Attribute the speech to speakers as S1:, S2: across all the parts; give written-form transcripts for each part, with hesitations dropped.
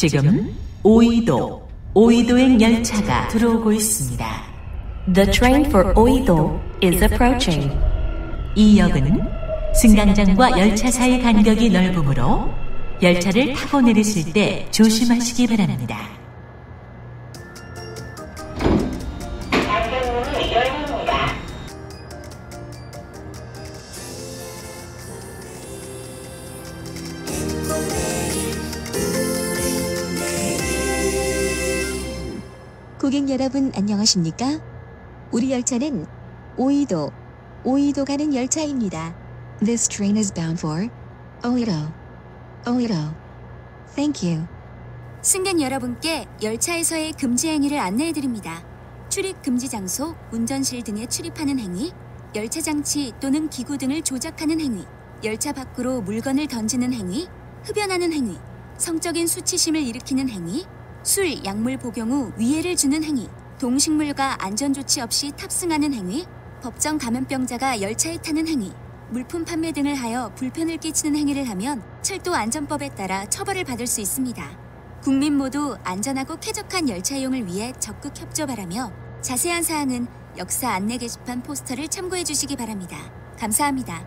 S1: 지금 오이도행 열차가 들어오고 있습니다.
S2: The train for Oido is approaching.
S1: 이 역은 승강장과 열차 사이 간격이 넓으므로 열차를 타고 내리실 때 조심하시기 바랍니다.
S3: 안전문이 열립니다.
S4: 고객 여러분 안녕하십니까? 우리 열차는 오이도 가는 열차입니다. This train is bound for Oido. Thank you.
S5: 승객 여러분께 열차에서의 금지 행위를 안내해드립니다. 출입 금지 장소, 운전실 등에 출입하는 행위, 열차 장치 또는 기구 등을 조작하는 행위, 열차 밖으로 물건을 던지는 행위, 흡연하는 행위, 성적인 수치심을 일으키는 행위, 술, 약물 복용 후 위해를 주는 행위, 동식물과 안전조치 없이 탑승하는 행위, 법정 감염병자가 열차에 타는 행위, 물품 판매 등을 하여 불편을 끼치는 행위를 하면 철도 안전법에 따라 처벌을 받을 수 있습니다. 국민 모두 안전하고 쾌적한 열차 이용을 위해 적극 협조 바라며 자세한 사항은 역사 안내 게시판 포스터를 참고해 주시기 바랍니다. 감사합니다.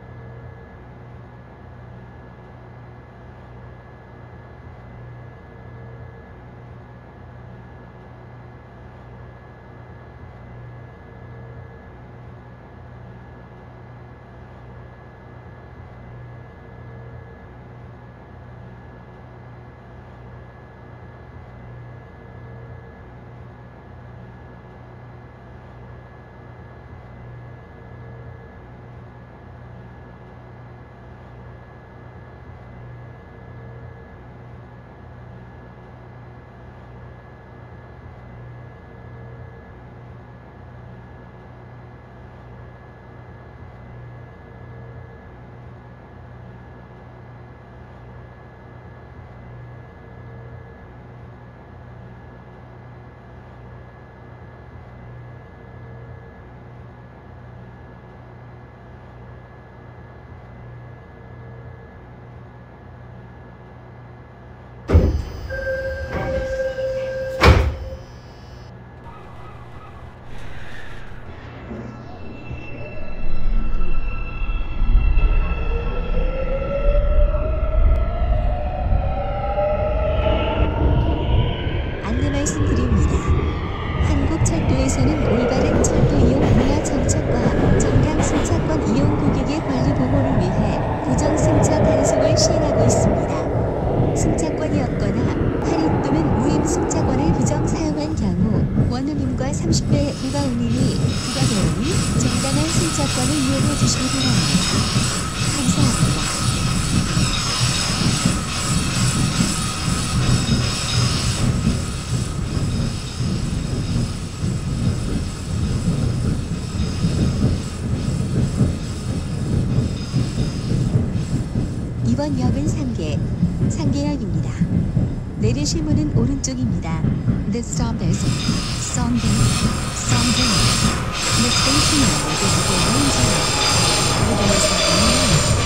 S4: 말씀드립니다. 한국철도에서는 올바른 철도 이용 문화 정책과 정량 승차권 이용 고객의 권리 보호를 위해 부정 승차 단속을 시행하고 있습니다. 승차권이 없거나 할인 또는 무임 승차권을 부정 사용한 경우 원우님과 30배 부가 운임이 부과되오니 정당한 승차권을 이용해 주시기 바랍니다. 감사합니다. 이번 역은 상계역입니다. 내리실 문은 오른쪽입니다. This stop is Songdae. The station number is 410. The doors are on the right.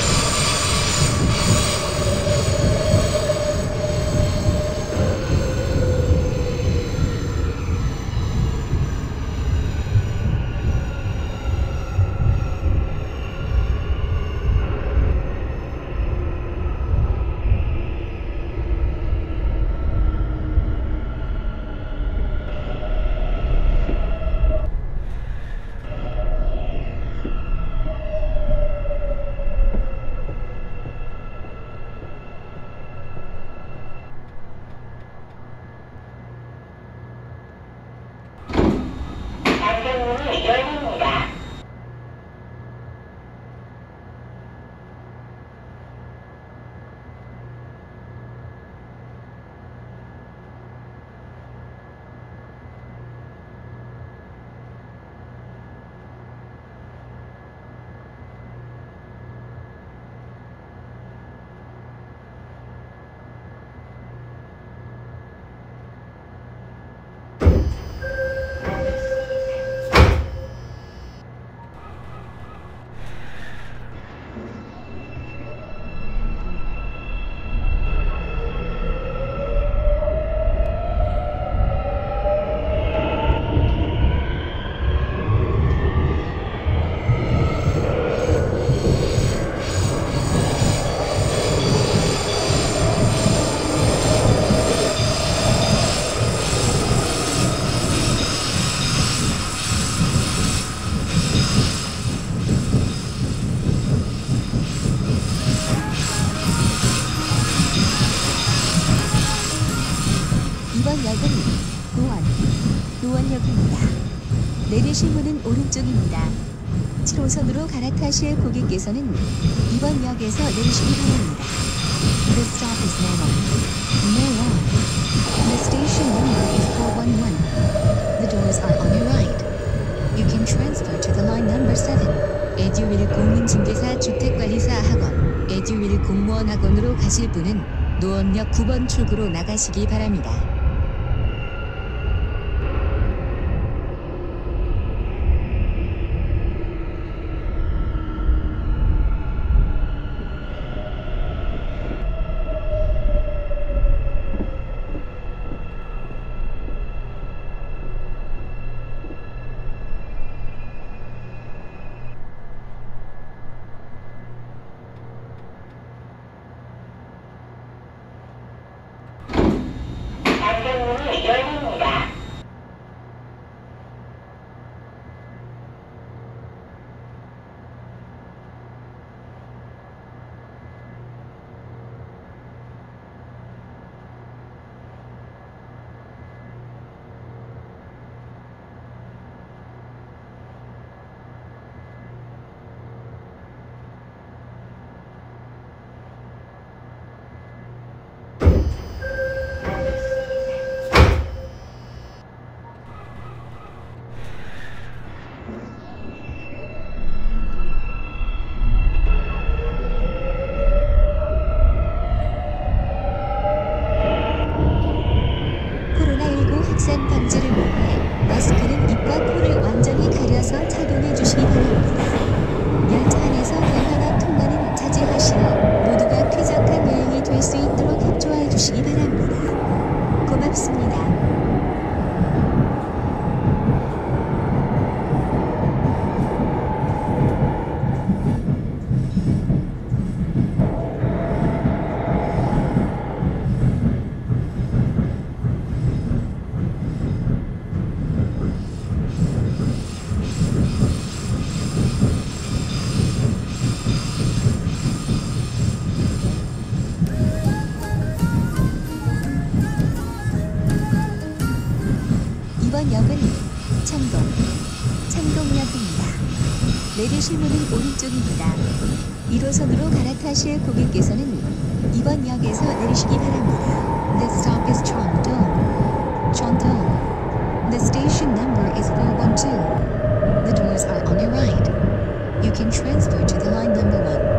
S4: 내리실 문은 오른쪽입니다. 7호선으로 갈아타실 고객께서는 이번 역에서 내리시기 바랍니다.
S2: This stop is Newon. The station number is 411. The doors are on your right. You can transfer to the line number 7.
S4: 에듀윌 공인중개사 주택관리사 학원, 에듀윌 공무원 학원으로 가실 분은 노원역 9번 출구로 나가시기 바랍니다.
S3: 안전문이 열립니다.
S4: 코로나19 확산 방지를 위해 마스크는 입과 코를 완전히 가려서 착용해 주시기 바랍니다. 열차 안에서 대화나 통화는 자제하시어 모두가 쾌적한 여행이 될 수 있도록 협조해 주시기 바랍니다. 고맙습니다. 이번 역은 창동역입니다. 내리실 문은 오른쪽입니다. 1호선으로 갈아타실 고객께서는 이번 역에서 내리시기 바랍니다.
S2: This stop is Cheongdong. The station number is 412. The doors are on your right. You can transfer to the line number 1.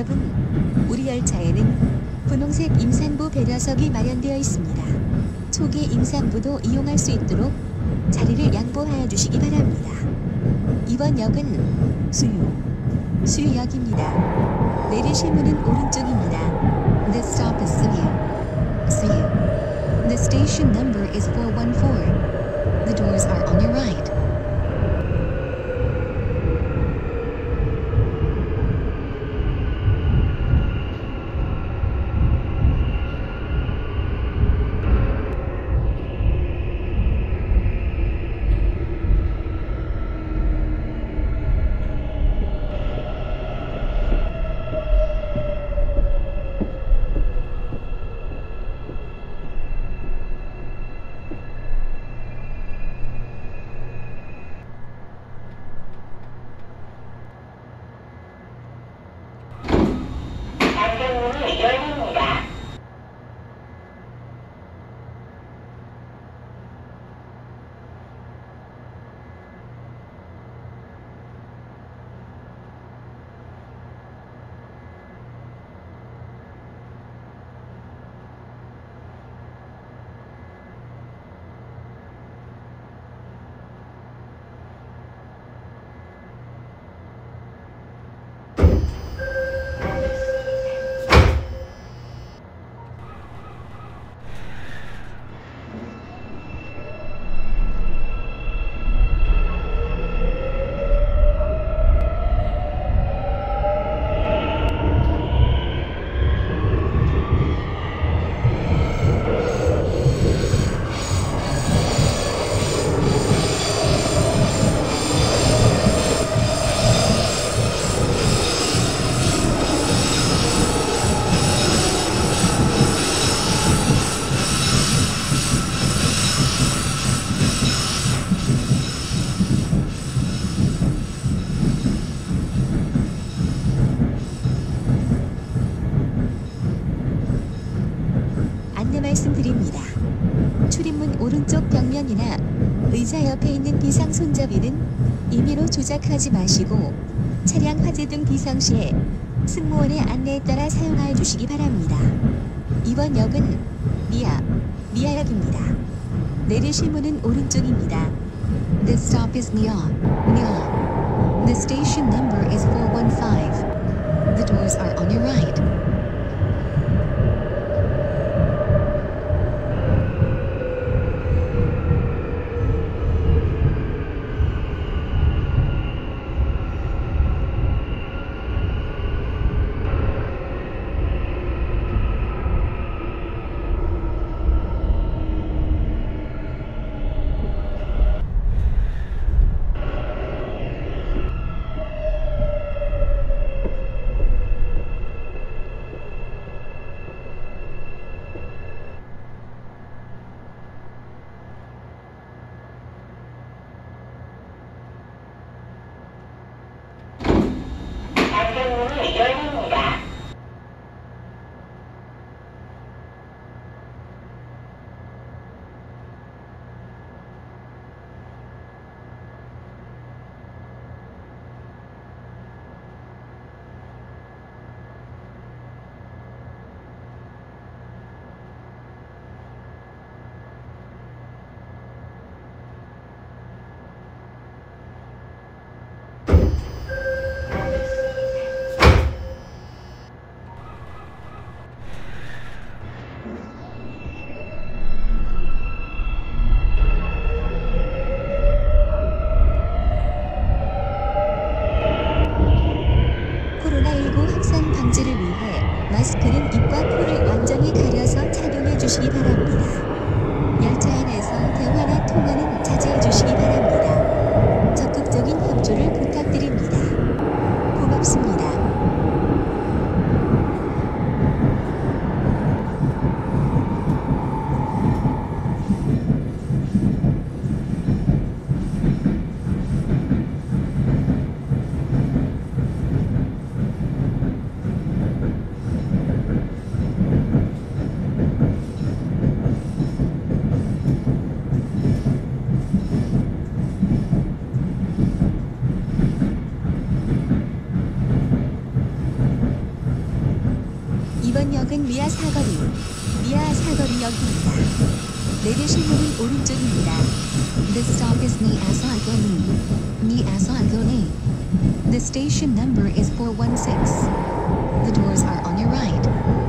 S4: 여러분, 우리 열차에는 분홍색 임산부 배려석이 마련되어 있습니다. 초기 임산부도 이용할 수 있도록 자리를 양보하여 주시기 바랍니다. 이번 역은 수유역입니다. 내리실 문은 오른쪽입니다.
S2: This stop is Suyu. The station number is 414. The doors are on your right.
S3: 안전문이 열립니다.
S4: 안내 말씀드립니다. 출입문 오른쪽 벽면이나 의자 옆에 있는 비상 손잡이는 임의로 조작하지 마시고 차량 화재 등 비상시에 승무원의 안내에 따라 사용하여 주시기 바랍니다. 이번 역은 미아역입니다. 내리실 문은 오른쪽입니다.
S2: This stop is Nya. The station number is 415. The doors are on your right.
S3: 안전문이 열립니다.
S4: 코로나19 확산 방지를 위해 마스크는 입과 코를 완전히 가려서 착용해 주시기 바랍니다. 열차 안에서 대화나 통화는 자제해 주시기 바랍니다. 적극적인 협조를 부탁드립니다. 고맙습니다. 이번역은 미아 사거리역입니다. 내리실 문은 오른쪽입니다.
S2: This stop is Niasaigoni. The station number is 416. The doors are on your right.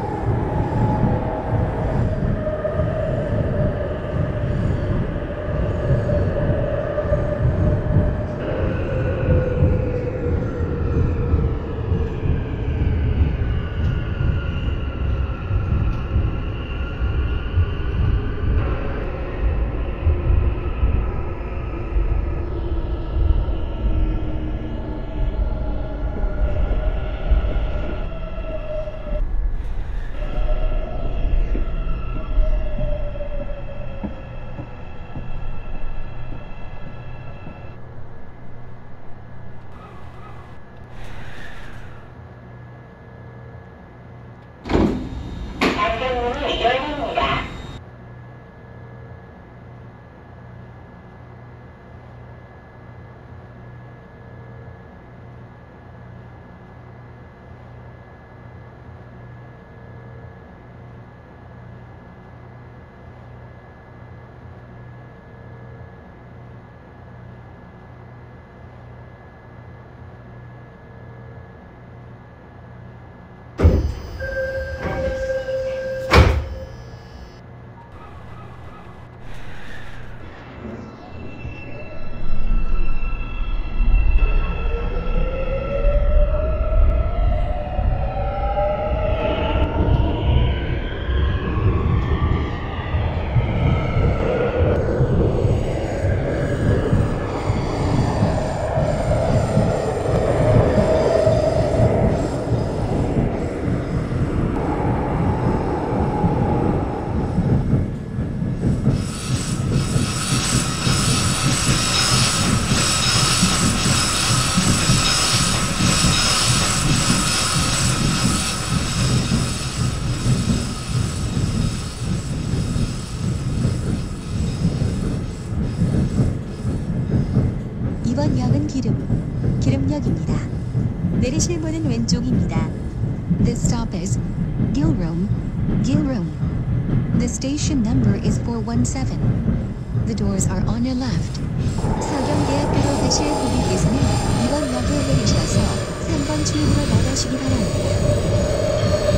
S3: 안전문이 열립니다.
S4: 이번 역은 기름역입니다. 내리실 문은 왼쪽입니다.
S2: This stop is Gilroom. The station number is 417. The doors are on your left.
S4: 서경대학교로 가실 고객께서는 이번 역에 내리셔서 3번 출구로 나가시기 바랍니다.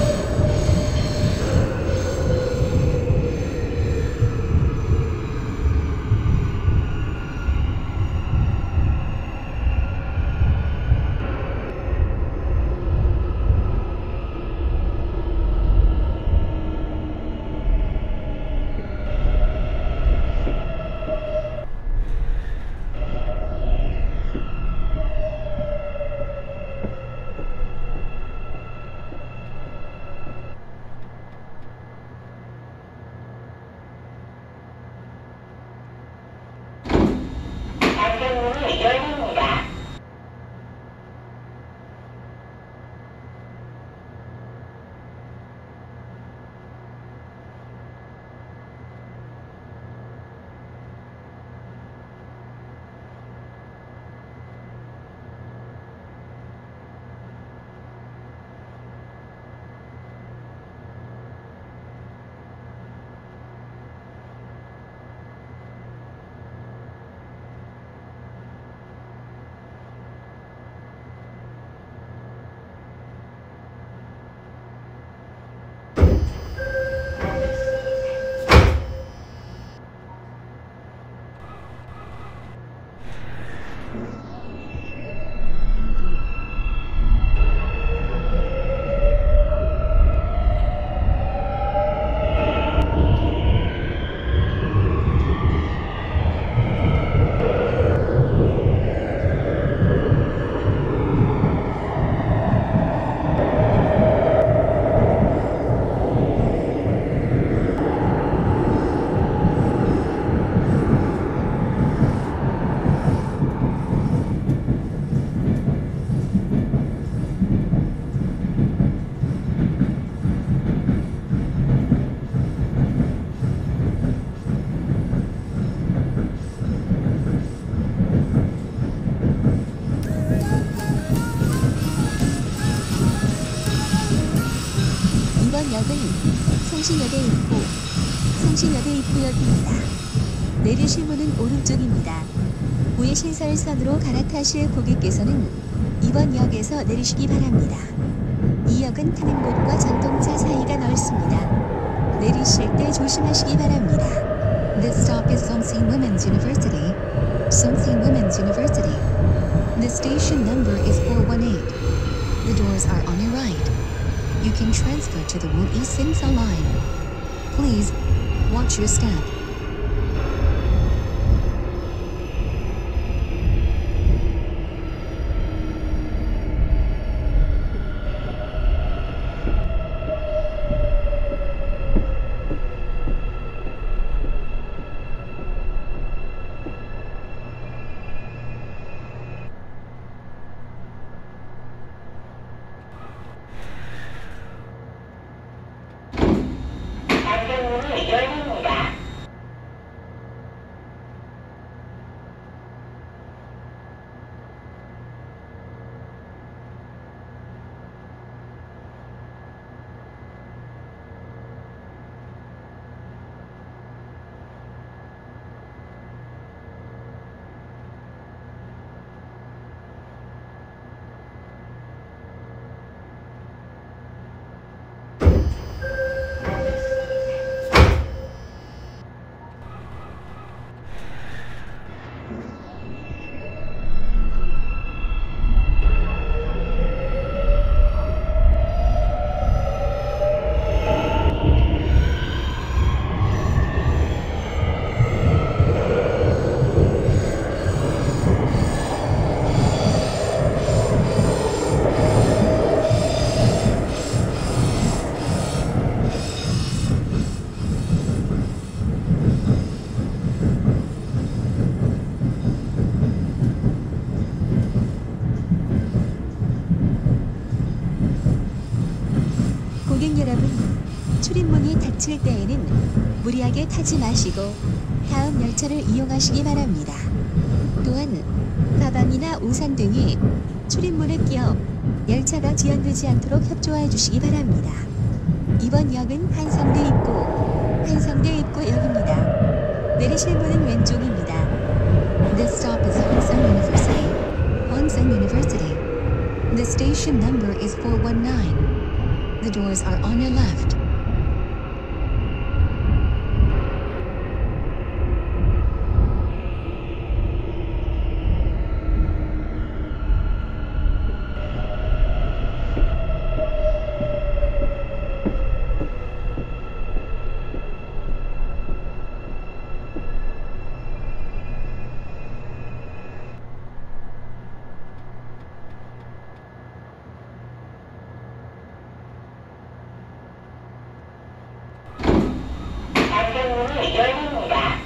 S4: 성신여대 입구, 성신여대 입구역입니다. 내리실 문은 오른쪽입니다. 우회 신설선으로 갈아타실 고객께서는 이번 역에서 내리시기 바랍니다. 이 역은 타는 곳과 전동차 사이가 넓습니다. 내리실 때 조심하시기 바랍니다.
S2: This stop is Songsin Women's University. Songsin Women's University. The station number is 418. The doors are on your right. You can transfer to the Wu East Simsa line. Please, watch your step.
S3: 안전문이 열립니다.
S4: 고객 여러분, 출입문이 닫힐 때에는 무리하게 타지 마시고 다음 열차를 이용하시기 바랍니다. 또한 가방이나 우산 등이 출입문에 끼어 열차가 지연되지 않도록 협조해 주시기 바랍니다. 이번 역은 한성대 입구역입니다. 내리실 문은 왼쪽입니다.
S2: This stop is Honseng University. Honseng University. The station number is 419. The doors are on your left.
S3: 안전문이 열립니다.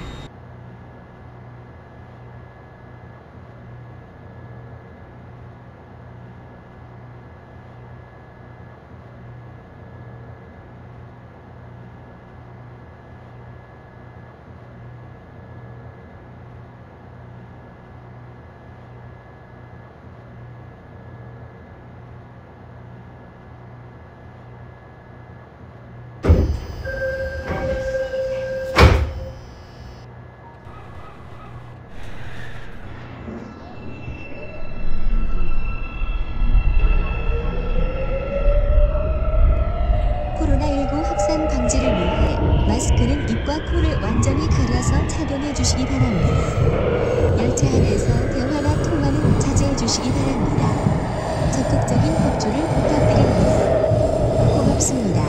S4: 코로나19 확산 방지를 위해 마스크는 입과 코를 완전히 가려서 착용해 주시기 바랍니다. 열차 안에서 대화나 통화는 자제해 주시기 바랍니다. 적극적인 협조를 부탁드립니다. 고맙습니다.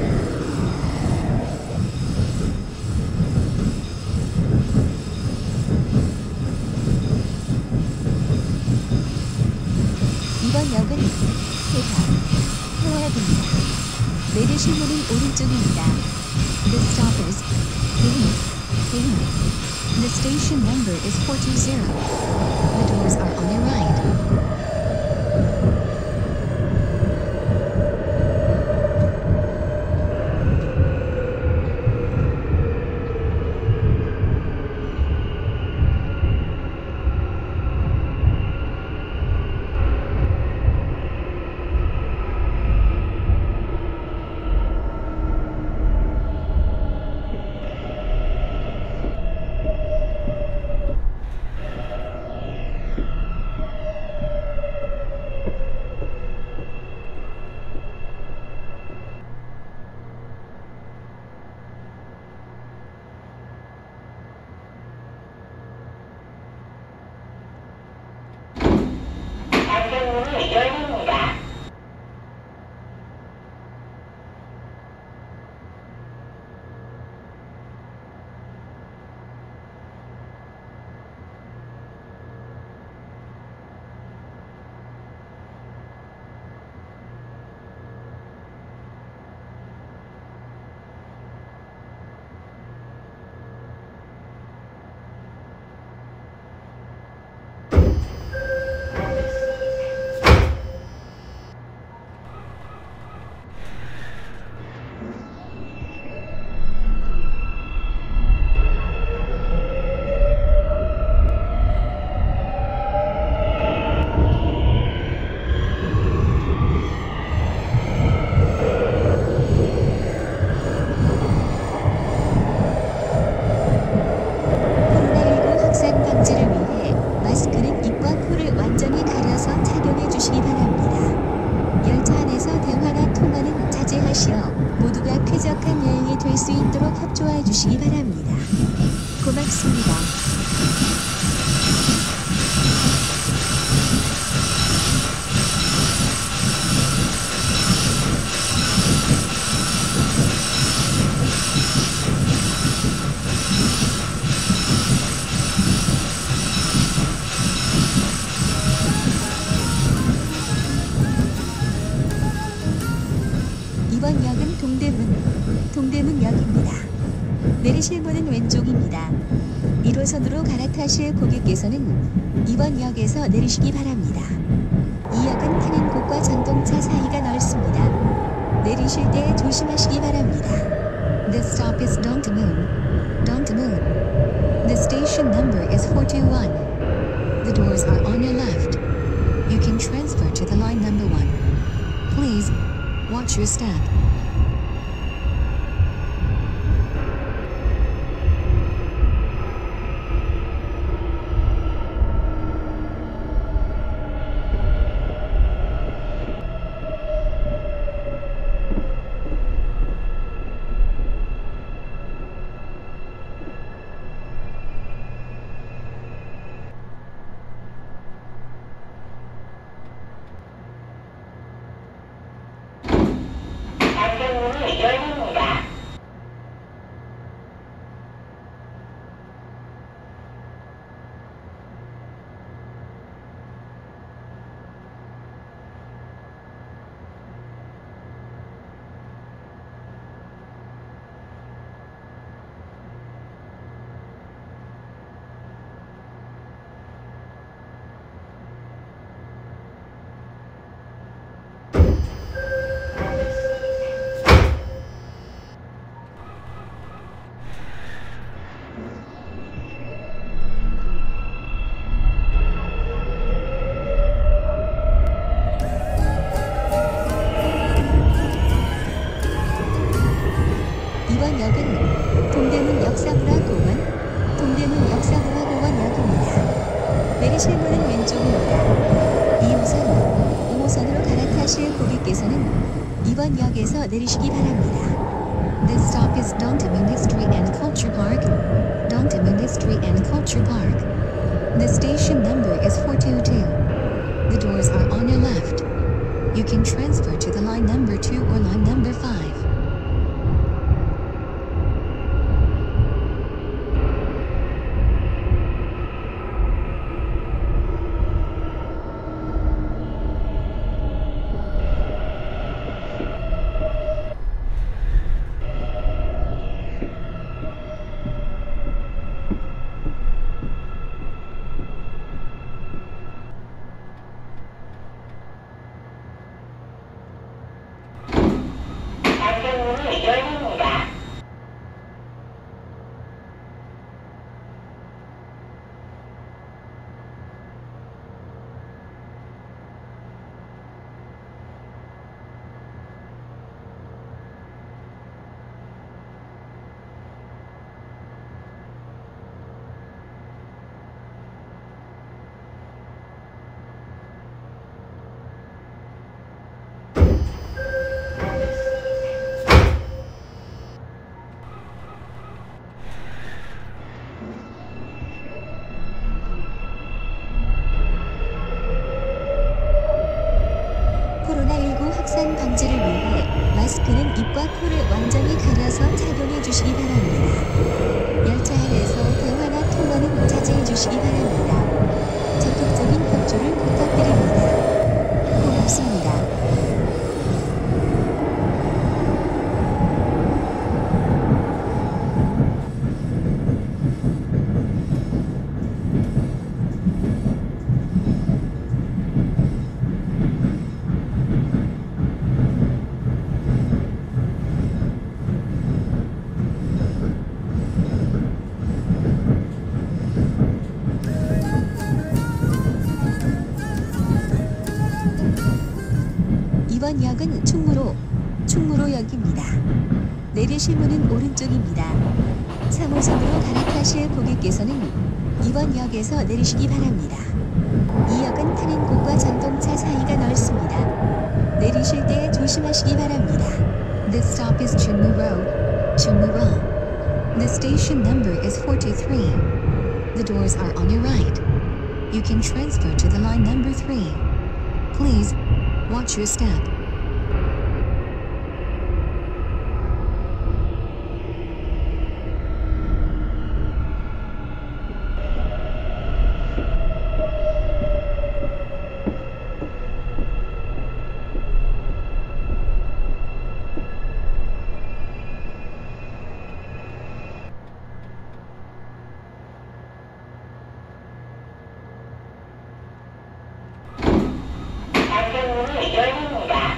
S4: 이번 역은 해화역입니다. 내리실 문은 오른쪽입니다.
S2: This stop is Ping. The station number is 420. The doors are on your right.
S3: 열립니다.
S4: 코로나19 확산 방지를 위해 마스크는 입과 코를 완전히 가려서 착용해 주시기 바랍니다. 열차 안에서 대화나 통화는 자제하시어 모두가 쾌적한 여행이 될 수 있도록 협조해 주시기 바랍니다. 고맙습니다. 이번 역은 동대문역입니다. 내리실 문은 왼쪽입니다. 1호선으로 갈아타실 고객께서는 이번 역에서 내리시기 바랍니다. 이 역은 타는 곳과 전동차 사이가 넓습니다. 내리실 때 조심하시기 바랍니다.
S2: This stop is Dongdaemun. Dongdaemun. The station number is 421. The doors are on your left. You can transfer to the line number 1. Please, watch your step.
S3: 안전문이 열립니다.
S4: 이번 역은 동대문 역사문화공원, 동대문 역사문화공원역입니다. 내리실 문은 왼쪽입니다. 2호선, 5호선으로 갈아타실 고객께서는 이번 역에서 내리시기 바랍니다.
S2: This stop is Dongdaemun History and Culture Park. Dongdaemun History and Culture Park. The station number is 422. The doors are on your left. You can transfer to the line number 2 or line number 5.
S4: 확산 방지를 위해 마스크는 입과 코를 완전히 가려서 착용해 주시기 바랍니다. 열차 안에서 대화나 통화는 자제해 주시기 바랍니다. 적극적인 협조를 부탁드립니다. 고맙습니다. 이번 역은 충무로역입니다. 내리실 문은 오른쪽입니다. 3호선으로 갈아타실 고객께서는 이번 역에서 내리시기 바랍니다. 이 역은 타는곳과 전동차 사이가 넓습니다. 내리실 때 조심하시기 바랍니다.
S2: This stop is Chunmoo. The station number is 43. The doors are on your right. You can transfer to the line number 3. Please, watch your step.
S3: 안전문이 열립니다.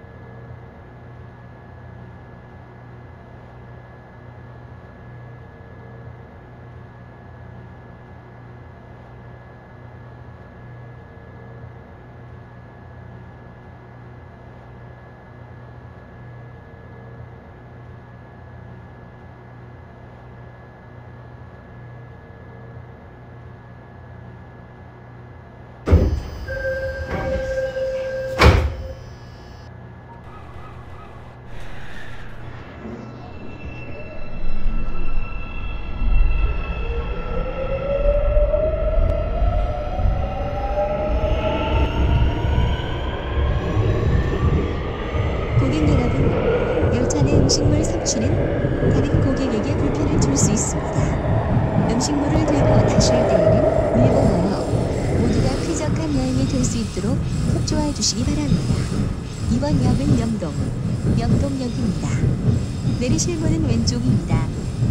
S4: 고객 여러분, 열차 내 음식물 섭취는 다른 고객에게 불편을 줄 수 있습니다. 음식물을 들고 타실 때에는 밀고 넣어 모두가 쾌적한 여행이 될 수 있도록 협조해 주시기 바랍니다. 이번 역은 명동역입니다. 내리실 문은 왼쪽입니다.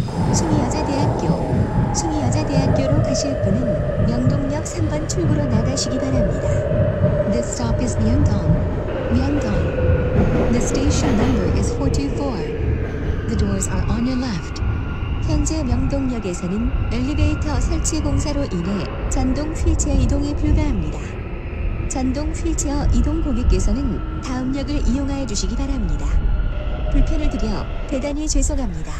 S4: 숭의여자대학교로 가실 분은 명동역 3번 출구로 나가시기 바랍니다.
S2: This stop is Myeongdong. The station number is 44. The doors are on your left.
S4: 현재 명동역에서는 엘리베이터 설치 공사로 인해 전동 휠체어 이동이 불가합니다. 전동 휠체어 이동 고객께서는 다음 역을 이용하여 주시기 바랍니다. 불편을 드려 대단히 죄송합니다.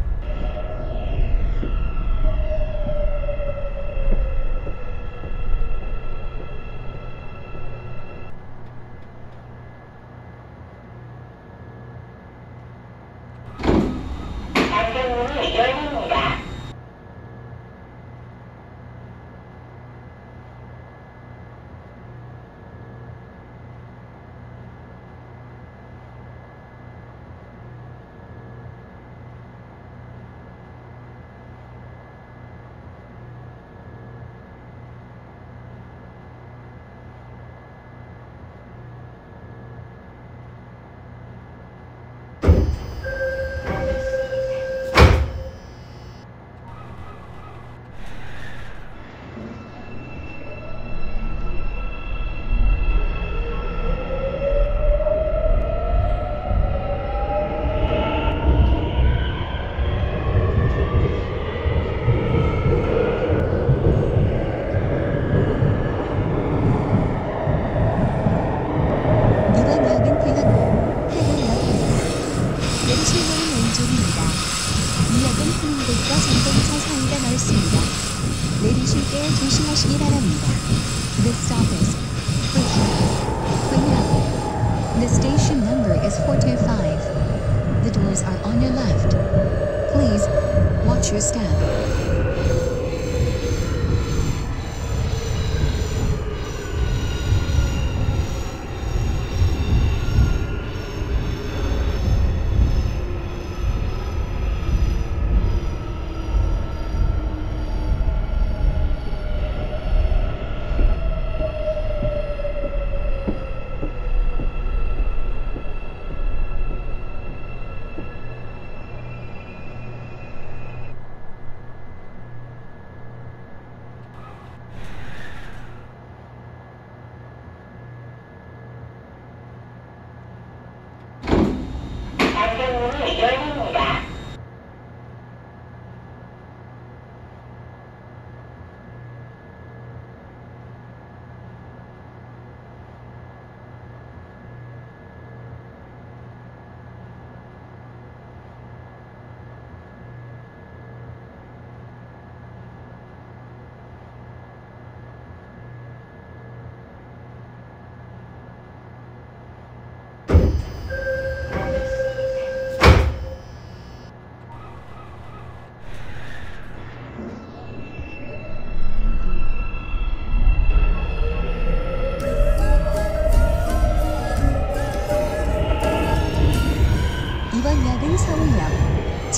S3: 안전문이 열립니다.
S4: 내리실 때 조심하시기 바랍니다.
S2: This stop is Huingnam. The station number is 425. The doors are on your left. Please, watch your step.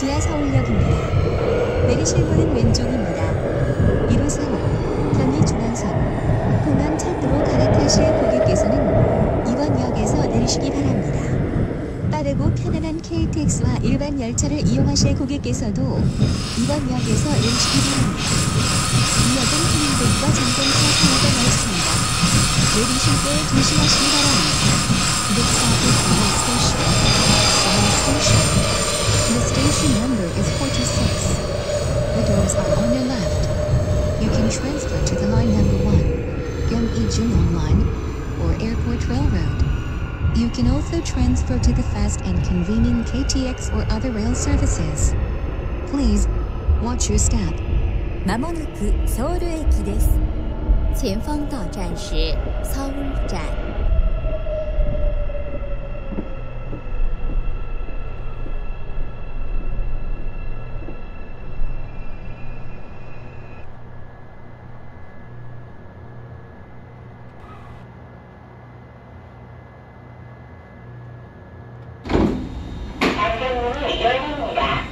S4: 지하 서울역입니다. 내리실 문은 왼쪽입니다. 1호선 경의중앙선 공항철도로 갈아타실 고객께서는 이번 역에서 내리시기 바랍니다. 빠르고 편안한 KTX와 일반 열차를 이용하실 고객께서도 이번 역에서 내리시기 바랍니다. 이 역은 행인복과 전동차 사고가 많습니다. 내리실 때 조심하시기 바랍니다. This stop is Seoul Station. Seoul Station. The station number is 46. The doors are on your left. You can transfer to the line number 1, Gyeonggi-Junong Line, or Airport Railroad. You can also transfer to the fast and convenient KTX or other rail services. Please watch your step.
S5: まもなくソウル駅です。前方到站是서울站。
S3: 안전문이 열립니다.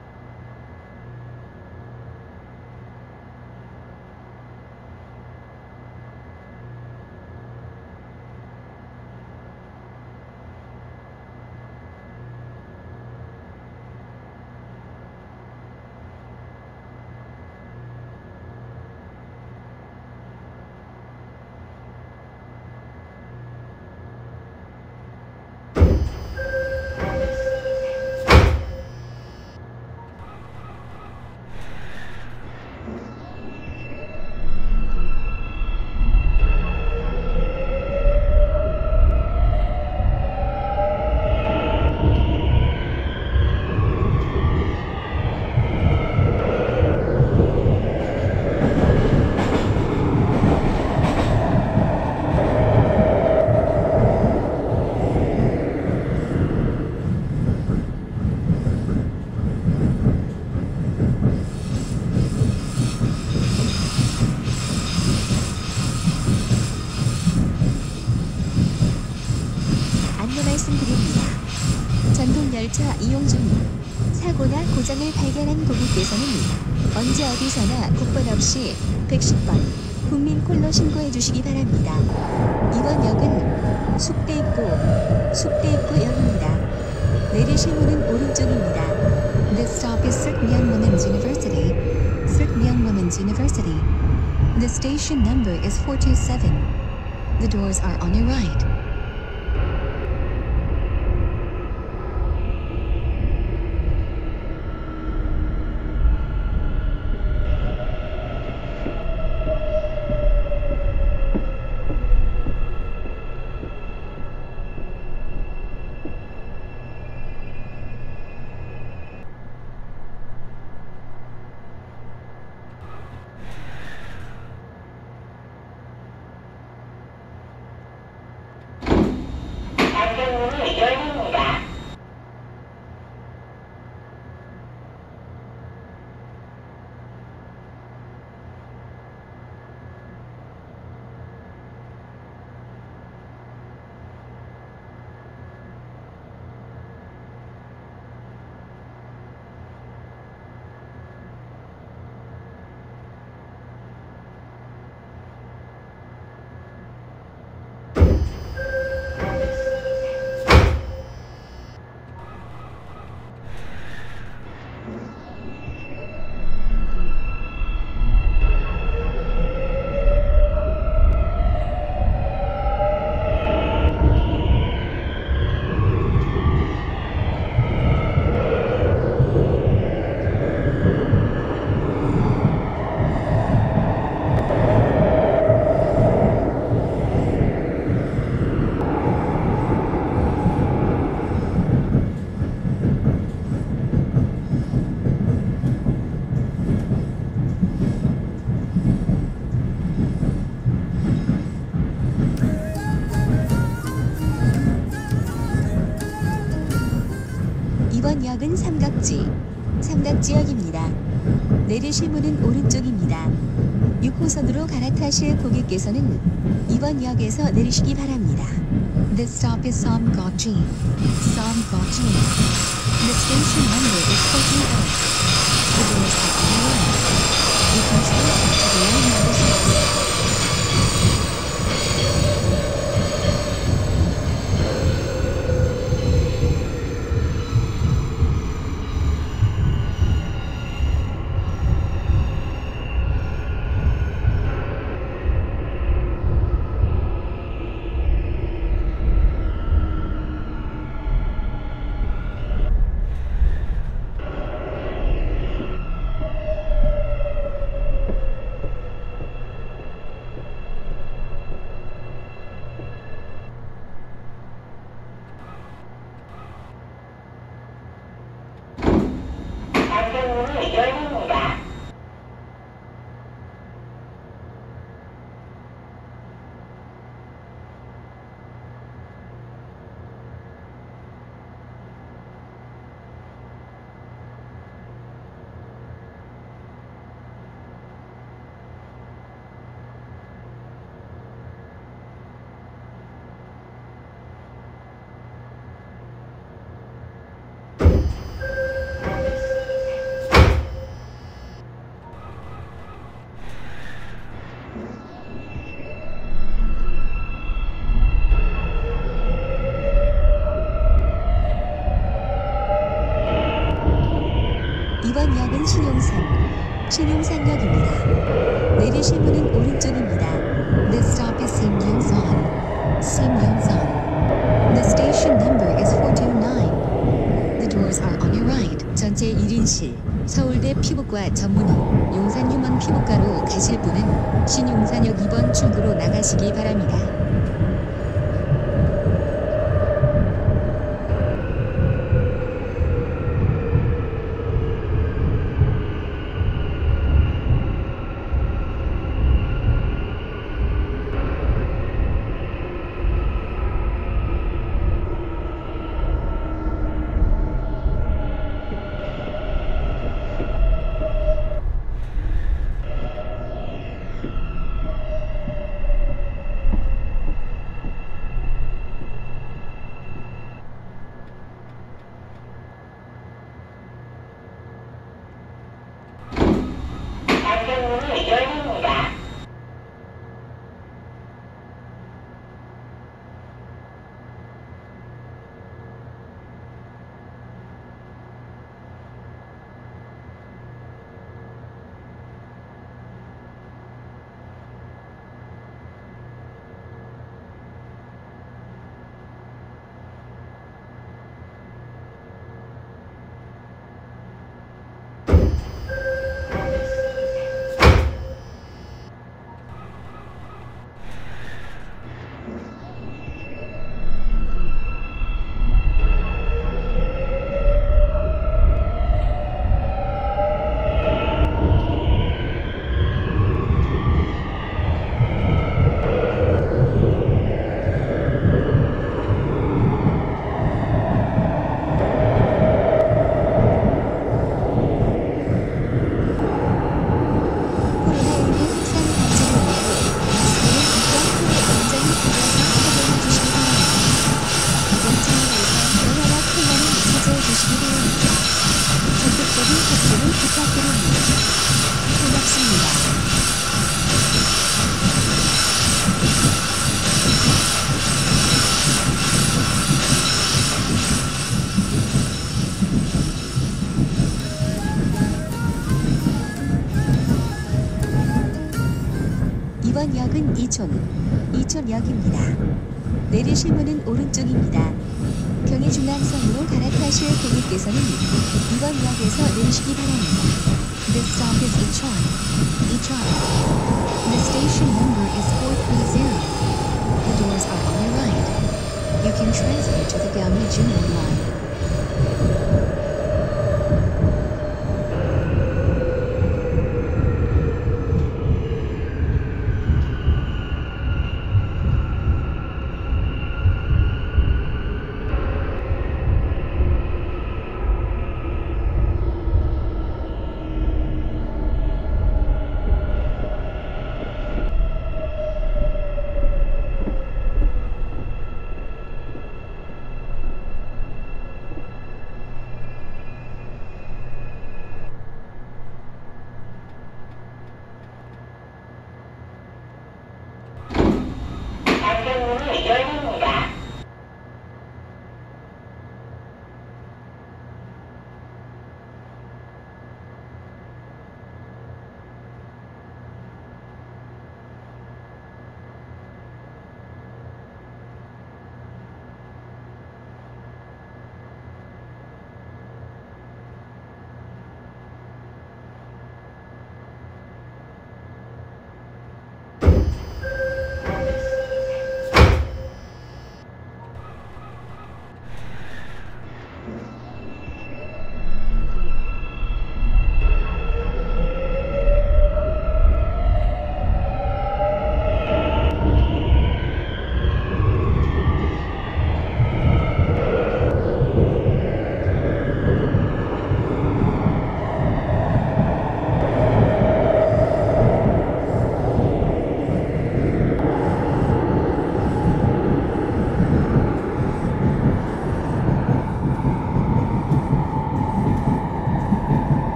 S4: 말씀드립니다. 전동열차 이용 중 사고나 고장을 발견한 고객께서는 언제 어디서나 국번 없이 110번 국민콜로 신고해 주시기 바랍니다. 이번 역은 숙대입구역입니다. 내리실 문은 오른쪽입니다.
S2: This stop is Sukmyang Women's University. Sukmyang Women's University. The station number is 427. The doors are on your right.
S3: 안전문이 열립니다.
S4: 이번 역은 삼각지역입니다. 내리실 문은 오른쪽입니다. 6호선으로 갈아타실 고객께서는 이번 역에서 내리시기 바랍니다.
S2: This stop is Samgakji. Samgakji. The station number is 428. The doors are on the right. You can transfer to the line number 6.
S3: 안전문이 열립니다.
S4: 이번 역은 신용산역입니다. 내리실 문은 오른쪽입니다.
S2: This stop is Simyongsan. Simyongsan. The station number is 429. The doors are on your right.
S4: 전체 1인실 서울대 피부과 전문의 용산휴먼 피부과로 가실 분은 신용산역 2번 출구로 나가시기 바랍니다.
S3: 안전문이 열립니다. 이번 역은 이촌역입니다. 내리실 문은 오른쪽입니다. 경의중앙선으로 갈아타실 고객께서는 이번 역에서 내리시기 바랍니다.
S2: This stop is Icheon. Icheon. The station number is 430. The doors are on your right. You can transfer to the Gyeonggi-Jungwon line.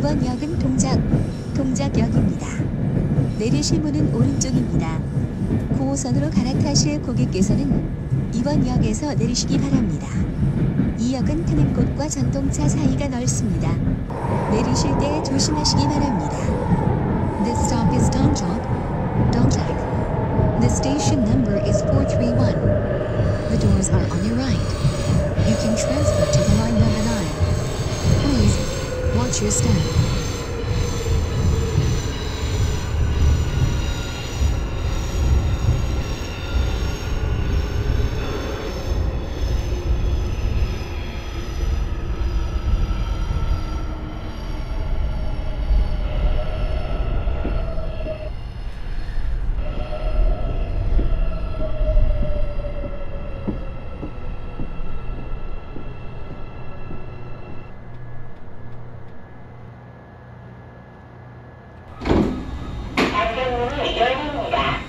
S3: 이번 역은 동작역입니다. 내리실 문은 오른쪽입니다. 9호선으로 갈아타실 고객께서는 이번 역에서 내리시기 바랍니다. 이 역은 타는 곳과 전동차 사이가 넓습니다. 내리실 때 조심하시기 바랍니다.
S2: This stop is Dongjak. The station number is 431. The doors are on your right. You can transfer to the line number 9. Please, watch your step.
S6: 안전문이 열립니다.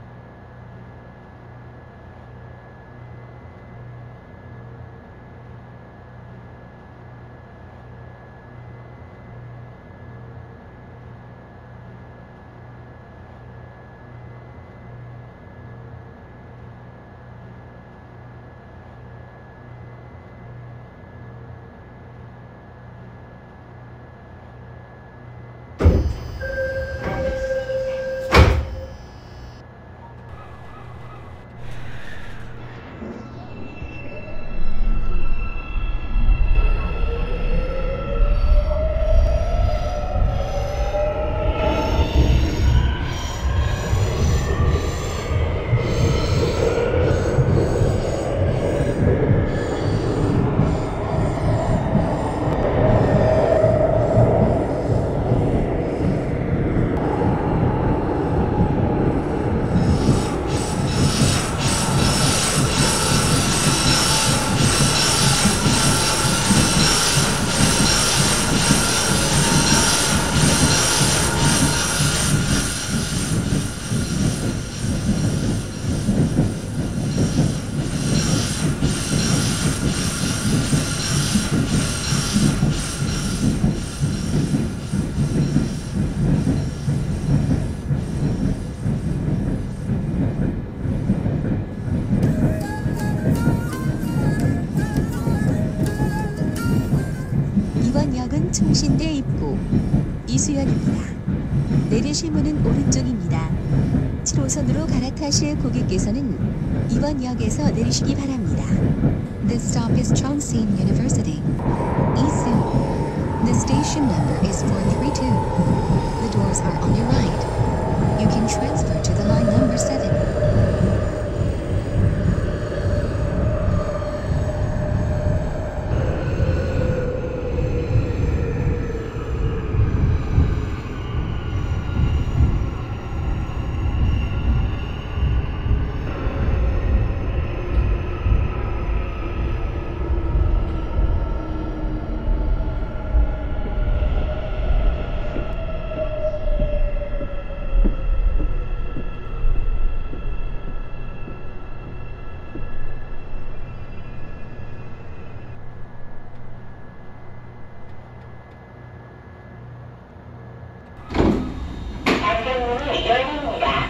S3: 충신대 입구 이수연입니다. 내리실 문은 오른쪽입니다. 7호선으로 갈아타실 고객께서는 이번 역에서 내리시기 바랍니다.
S2: This stop is Chongqing University. Isu. The station number is 432. The doors are on your right. You can transfer to the line number 7.
S6: 안전문이 열립니다.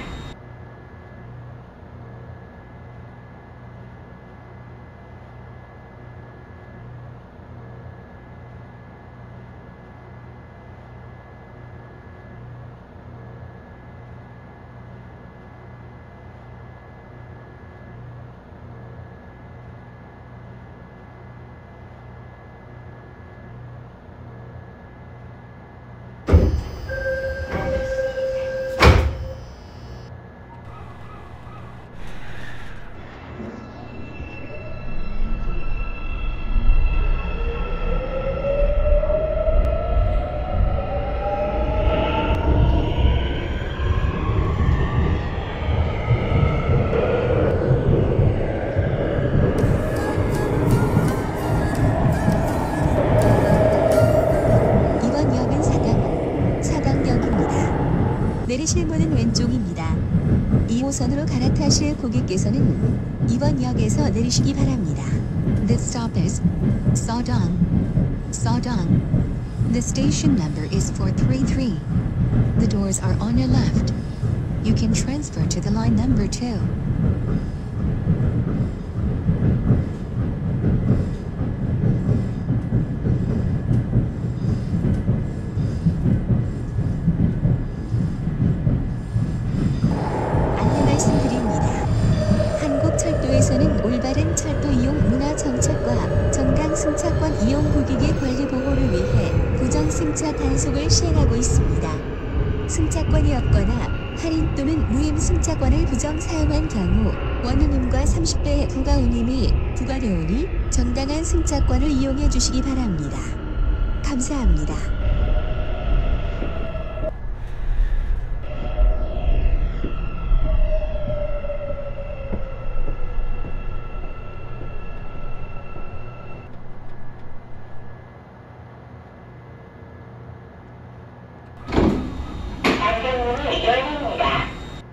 S3: 내리실 문은 왼쪽입니다. 2호선으로 갈아타실 고객께서는 이번 역에서 내리시기 바랍니다.
S2: This stop is Sodong. The station number is 433. The doors are on your left. You can transfer to the line number 2.
S3: 안내 말씀드립니다. 한국철도에서는 올바른 철도 이용 문화 정착과 정강 승차권 이용 고객의 권리 보호를 위해 부정 승차 단속을 시행하고 있습니다. 승차권이 없거나 할인 또는 무임 승차권을 부정 사용한 경우 원유님과 30배 부가 운임이 부과되오니 정당한 승차권을 이용해 주시기 바랍니다. 감사합니다.
S6: 안전문이 열립니다.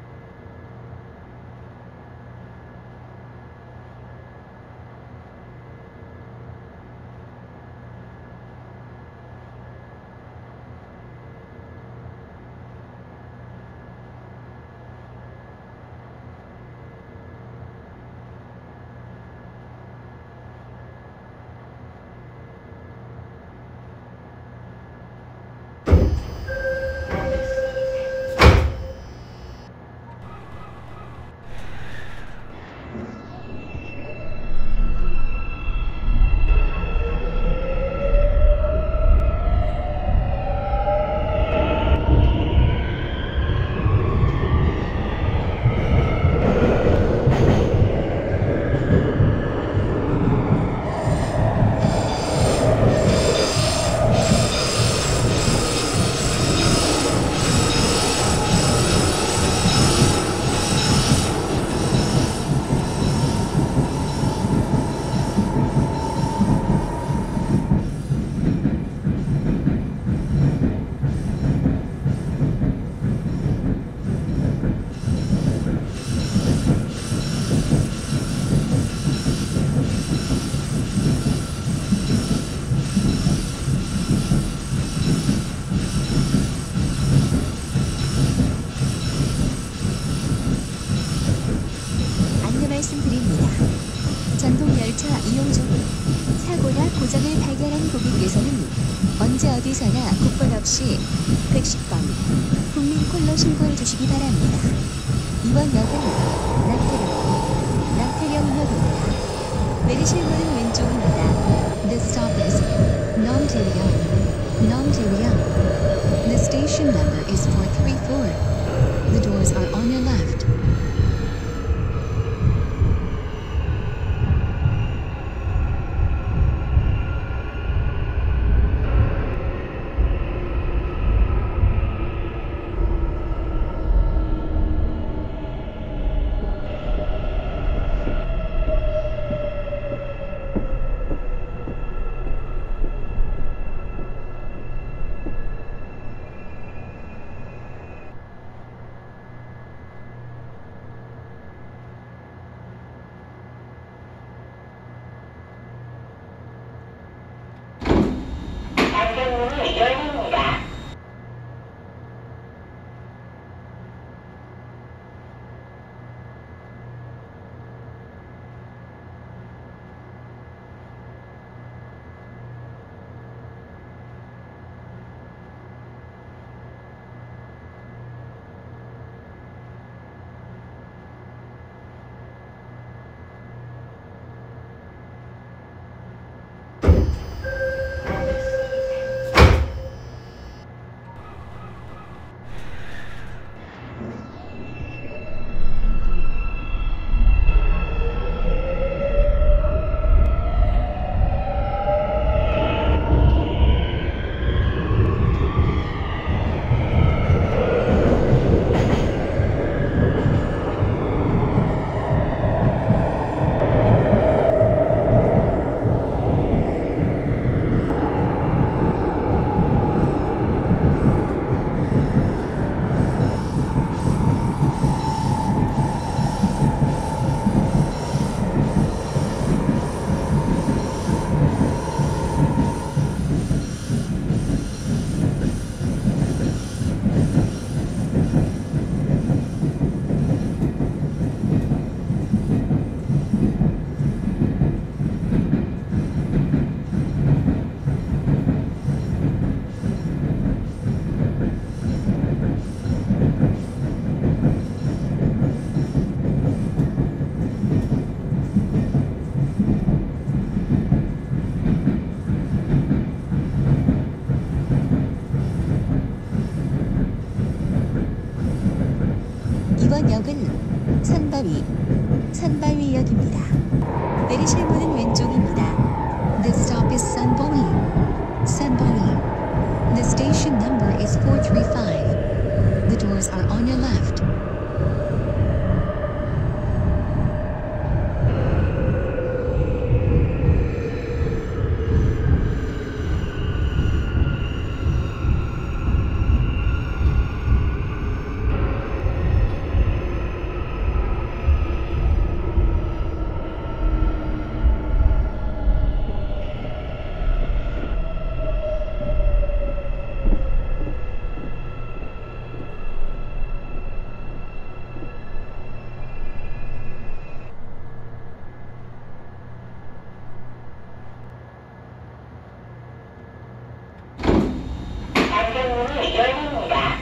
S3: 말씀드립니다. 전동열차 이용 중 사고나 고장을 발견한 고객께서는 언제 어디서나 국번 없이 110번 국민콜로 신고해 주시기 바랍니다. 이번 역은 남태령역입니다. 내리실 문은 왼쪽입니다.
S2: This stop is Namtaeryong. The station number is 434. The doors are on your left.
S3: 선바위역입니다. 내리실 문은 왼쪽입니다.
S2: This stop is Sunbui. The station number is 435. The doors are on your left.
S6: 안전문이 열립니다.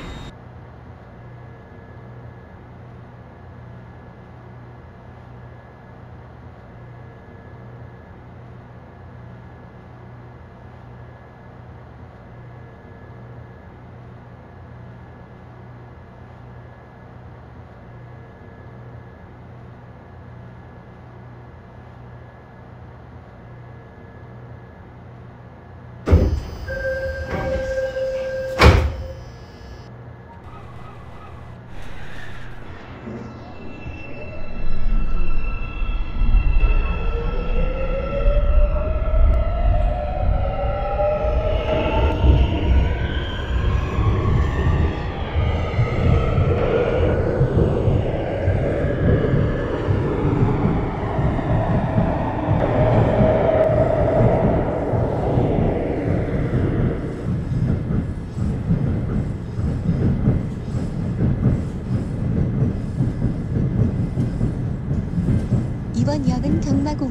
S3: 이번 역은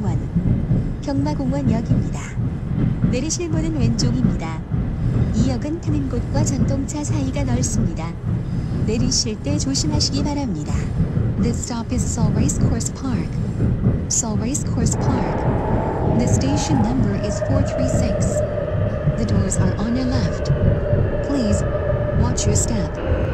S3: 경마공원역입니다. 내리실 문은 왼쪽입니다. 이 역은 타는 곳과 전동차 사이가 넓습니다. 내리실 때 조심하시기 바랍니다.
S2: This stop is Seoul Racecourse Park. The station number is 436. The doors are on your left. Please watch your step.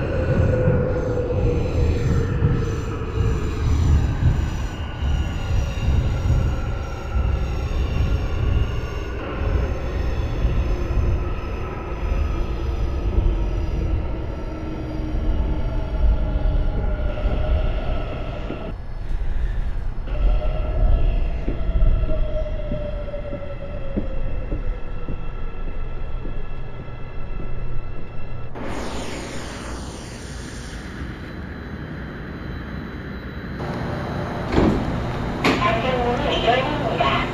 S6: 안전문이 열립니다.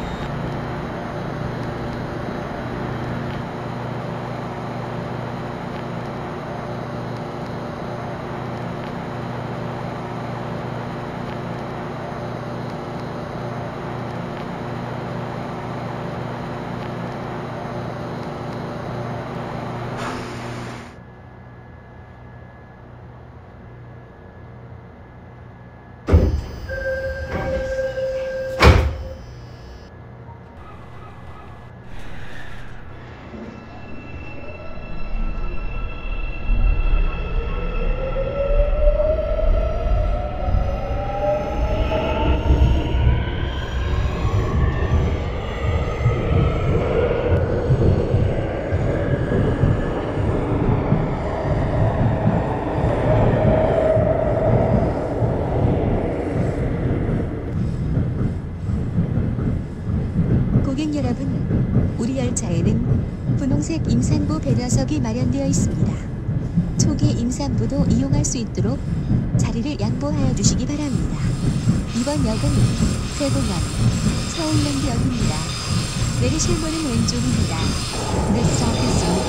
S3: 고객 여러분, 우리 열차에는 분홍색 임산부 배려석이 마련되어 있습니다. 초기 임산부도 이용할 수 있도록 자리를 양보하여 주시기 바랍니다. 이번 역은 대공원 서울랜드역입니다. 내리실 문은 왼쪽입니다.
S2: This stop is Seoul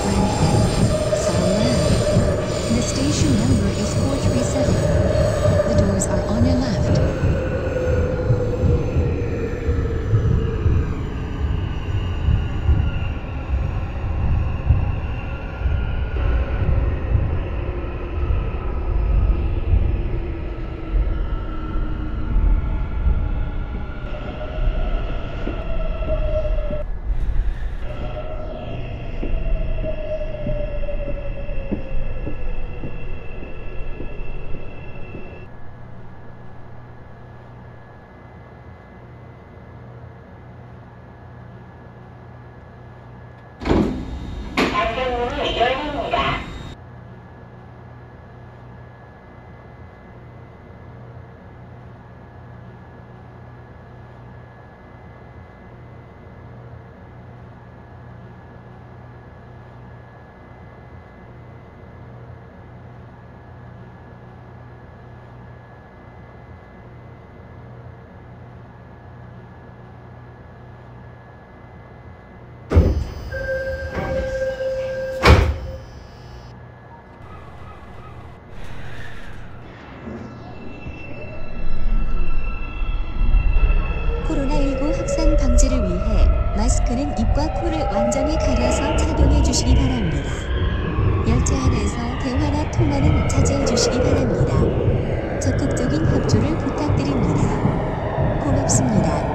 S2: Land. The station number is 437. The doors are on your left.
S6: 문이 열립니다.
S3: 코로나19 확산 방지를 위해 마스크는 입과 코를 완전히 가려서 착용해 주시기 바랍니다. 열차 안에서 대화나 통화는 자제해 주시기 바랍니다. 적극적인 협조를 부탁드립니다. 고맙습니다.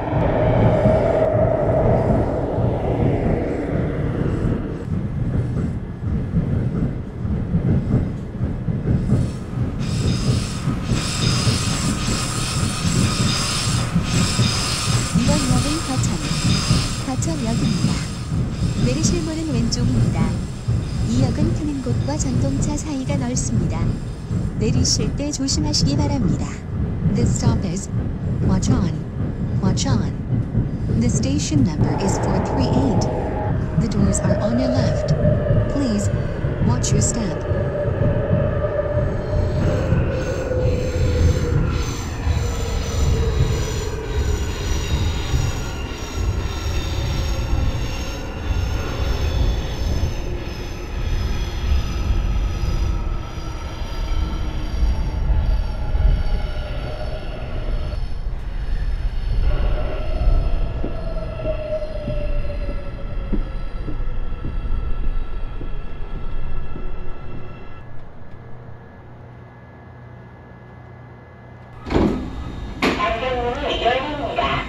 S3: 이번 역은 과천역입니다. 내리실 문은 왼쪽입니다. 이 역은 트는 곳과 전동차 사이가 넓습니다. 내리실 때 조심하시기 바랍니다.
S2: This stop is Hwacheon. Hwacheon. The station number is 438. The doors are on your left. Please watch your step.
S6: 안전문이 열립니다.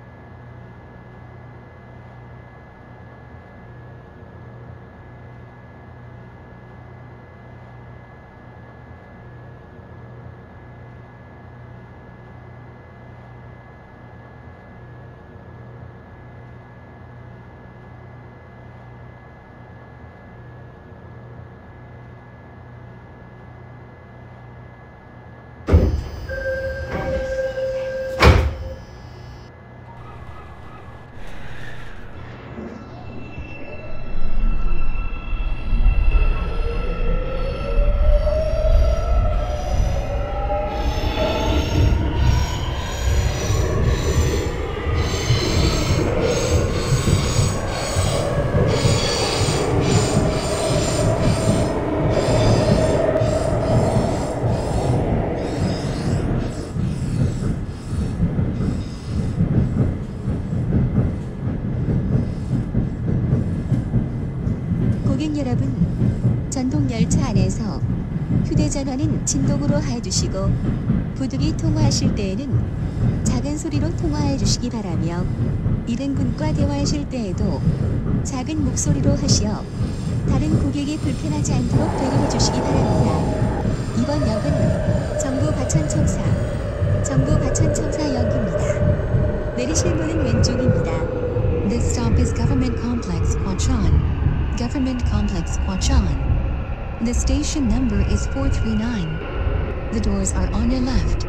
S3: 고객 여러분, 전동열차 안에서 휴대전화는 진동으로 해주시고 부득이 통화하실 때에는 작은 소리로 통화해 주시기 바라며 일행분과 대화하실 때에도 작은 목소리로 하시어 다른 고객이 불편하지 않도록 배려해 주시기 바랍니다. 이번 역은 정부 과천청사역입니다. 내리실 문은 왼쪽입니다.
S2: This stop is Government Complex Hwacheon. Government Complex Hwacheon. The station number is 439. The doors are on your left.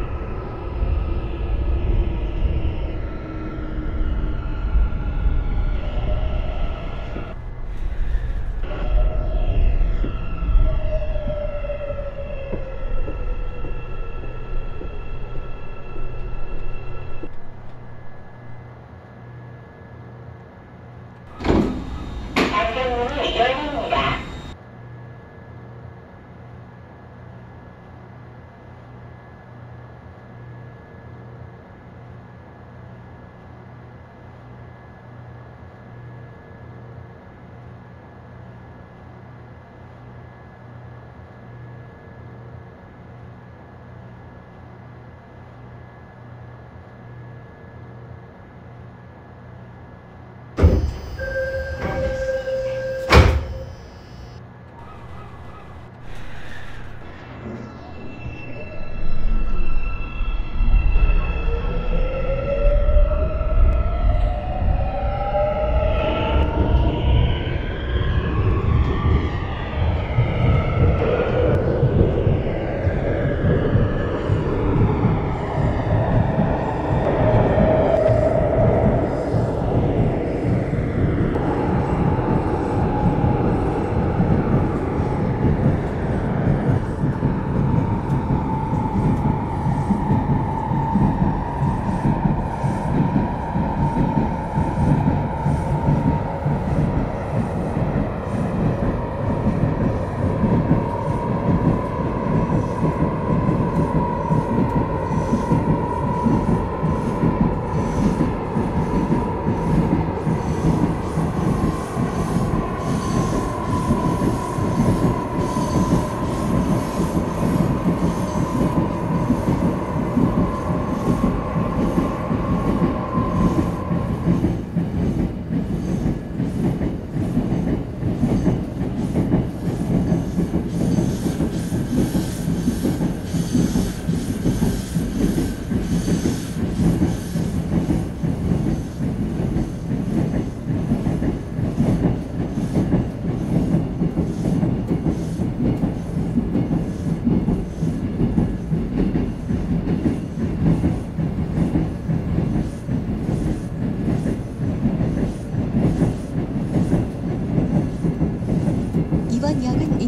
S6: 안전문이 열립니다.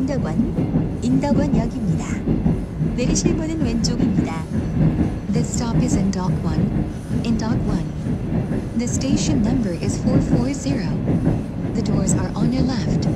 S3: 인덕원역입니다. 내리실 문은 왼쪽입니다.
S2: This stop is in Dock 1. In Dock 1. The station number is 440. The doors are on your left.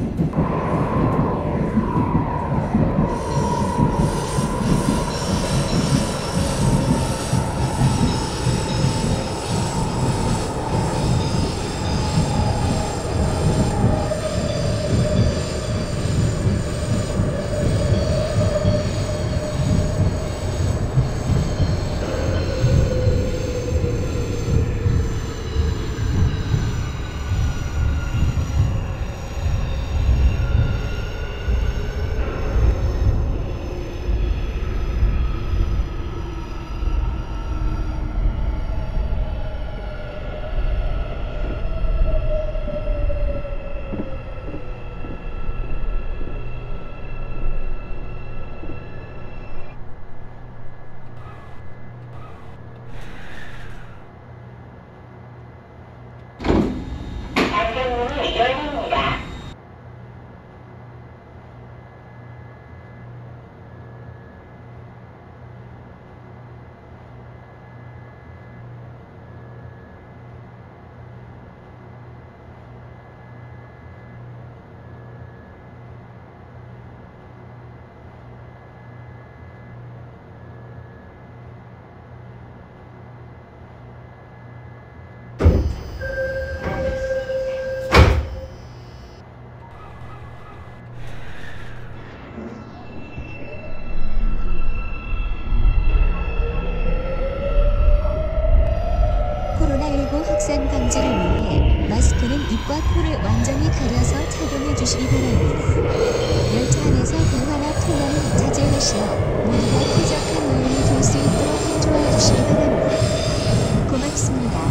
S6: 안전문이 열립니다.
S3: 코로나19 확산 방지를 위해 마스크는 입과 코를 완전히 가려서 착용해 주시기 바랍니다. 열차 안에서 대화나 통화는 자제하시어 모두가 쾌적한 마음이 들 수 있도록 협조해 주시기 바랍니다. 고맙습니다.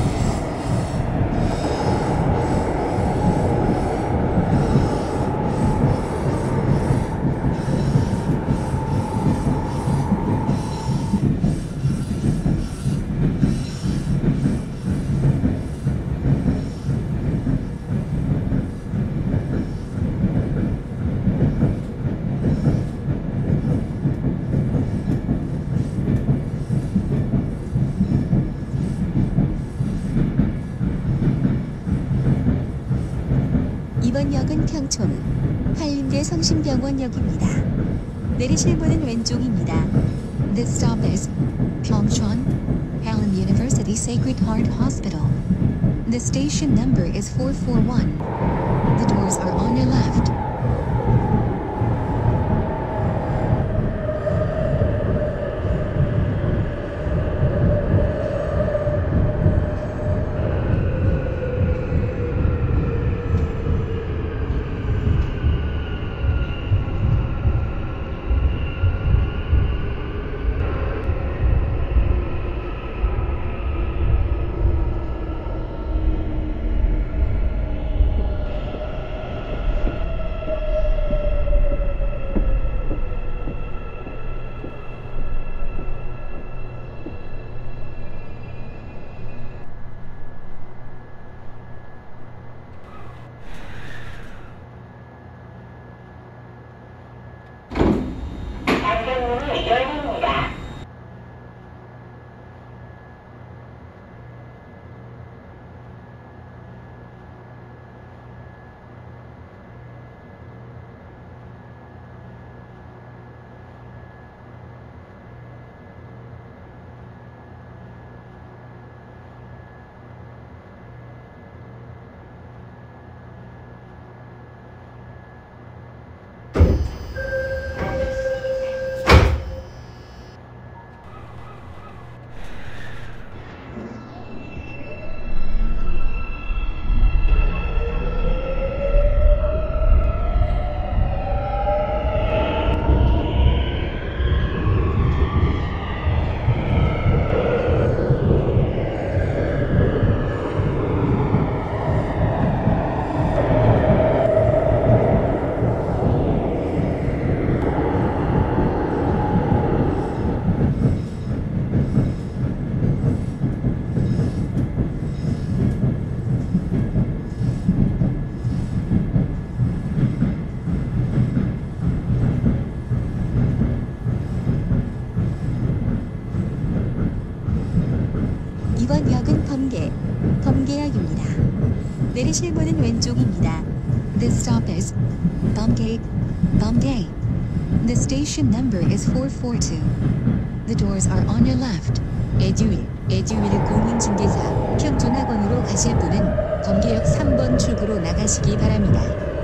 S3: 이번 역은 평촌 한림대 성심병원역입니다. 내리실 문은 왼쪽입니다.
S2: This stop is Pyeongchon, Hallym University Sacred Heart Hospital. The station number is 441. The doors are on your left.
S4: 3번역입니다. 내리실 문은 왼쪽입니다.
S2: This stop is Bumgate. Bumgate. The station number is 442. The doors are on your left.
S4: 에듀윌 공인중개사 평준학원으로 가실 분은 범계역 3번 출구로 나가시기 바랍니다.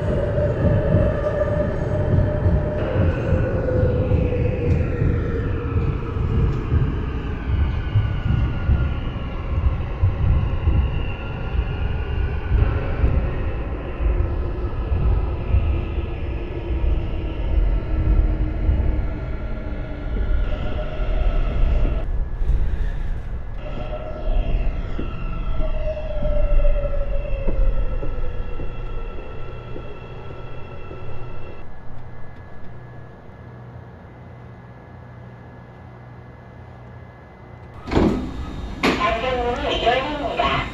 S6: 안전문이 열립니다.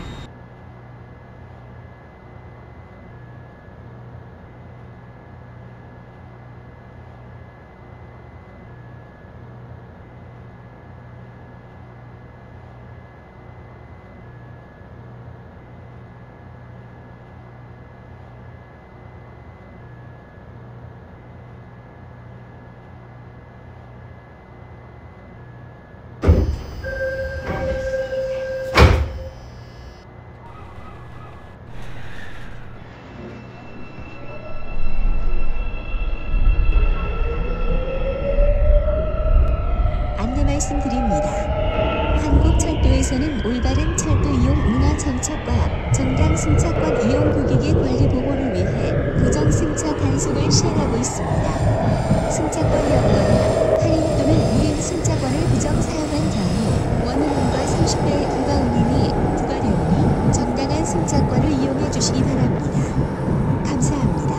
S4: 안내 말씀드립니다. 한국철도에서는 올바른 철도 이용 문화 정착과 정당 승차권 이용 고객의 권리 보호를 위해 부정 승차 단속을 시행하고 있습니다. 승차권이 없거나 할인 또는 무임 승차권을 부정 사용한 경우 원효원과 30배의 부가 운임이 정당한 승차권을 이용해 주시기 바랍니다. 감사합니다.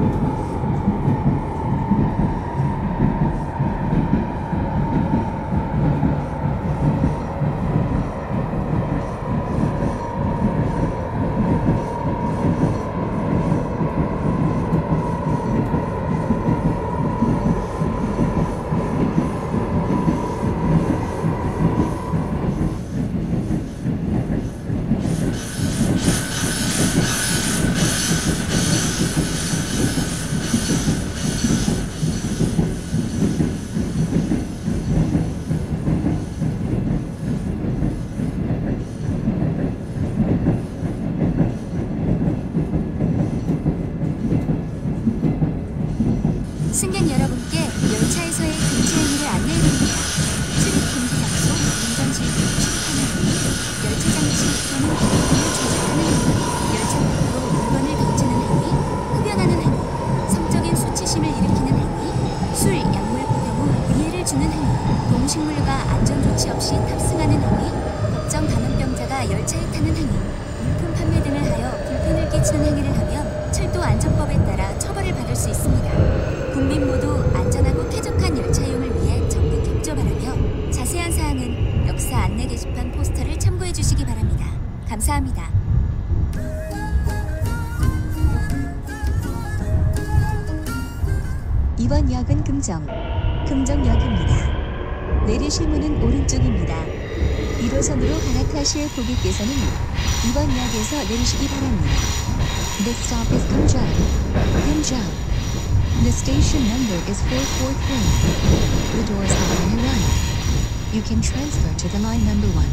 S5: 승객 여러분께 열차에서의 금지 행위를 안내해드립니다. 출입 금지 장소, 운전실 등 출입하는 행위, 열차 장치 또는 기구등을 조작하는 행위, 열차 밖으로 물건을 던지는 행위, 흡연하는 행위, 성적인 수치심을 일으키는 행위, 술, 약물 복용 후 위해를 주는 행위, 동식물과 안전조치 없이 탑승하는 행위, 법정 감염병자가 열차에 타는 행위, 물품 판매 등을 하여 불편을 끼치는 행위를 하면 철도 안전법에 따라 처벌을 받을 수 있습니다. 국민 모두 안전하고 쾌적한 열차 이용을 위해 적극 협조 바라며 자세한 사항은 역사 안내 게시판 포스터를 참고해 주시기 바랍니다. 감사합니다.
S4: 이번 역은 금정역입니다. 내리실 문은 오른쪽입니다. 1호선으로 갈아타실 고객께서는 이번 역에서 내리시기 바랍니다.
S2: This stop is Kumjang. Kumjang. The station number is 443. The doors are on your right. You can transfer to the line number 1.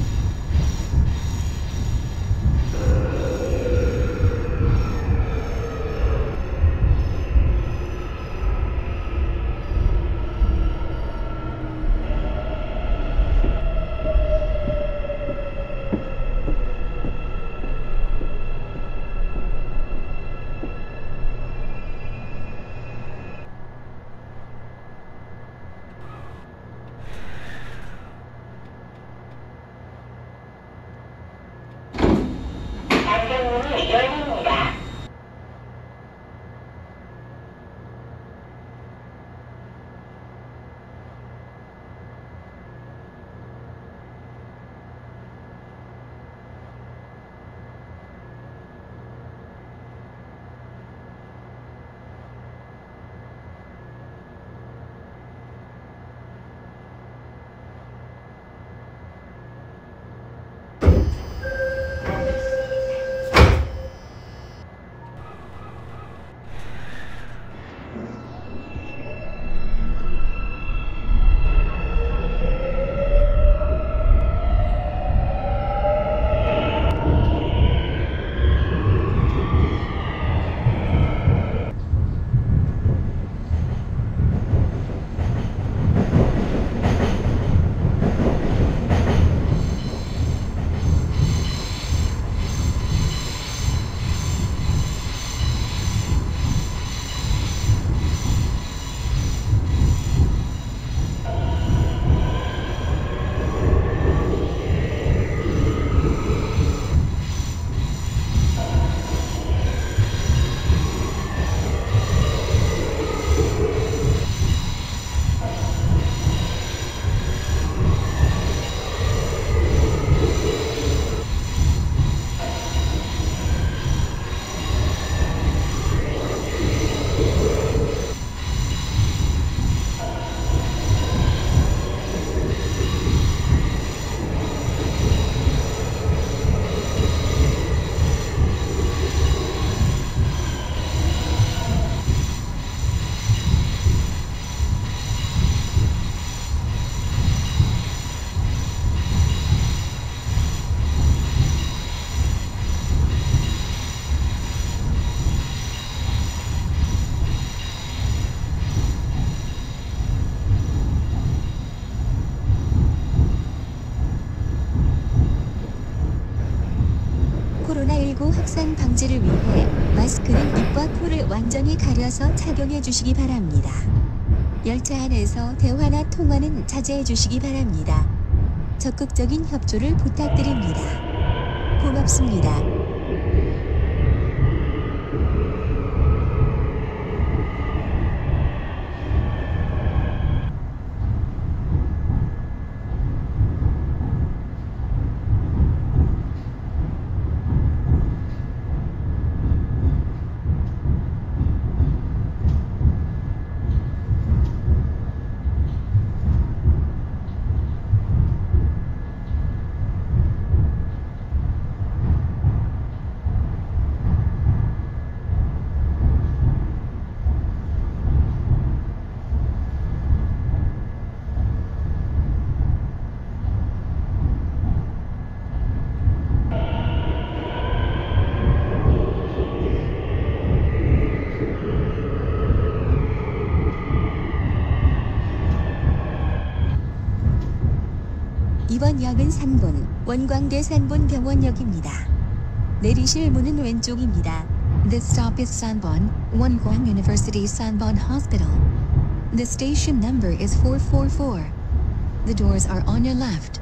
S3: 확산 방지를 위해 마스크는 입과 코를 완전히 가려서 착용해 주시기 바랍니다. 열차 안에서 대화나 통화는 자제해 주시기 바랍니다. 적극적인 협조를 부탁드립니다. 고맙습니다. 이번 역은 산본, 원광대 산본병원역입니다. 내리실 문은 왼쪽입니다.
S2: This stop is Sanbon, Wonkwang University Sanbon Hospital. The station number is 444. The doors are on your left.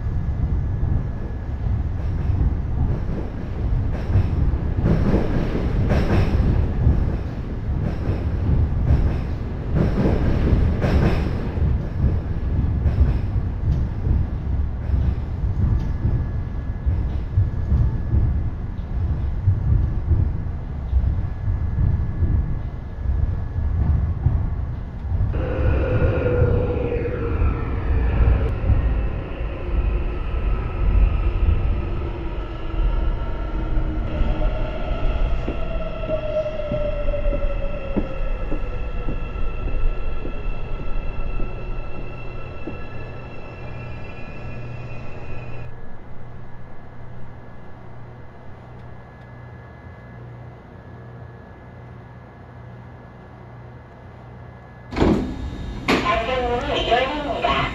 S6: 안전문이 열립니다.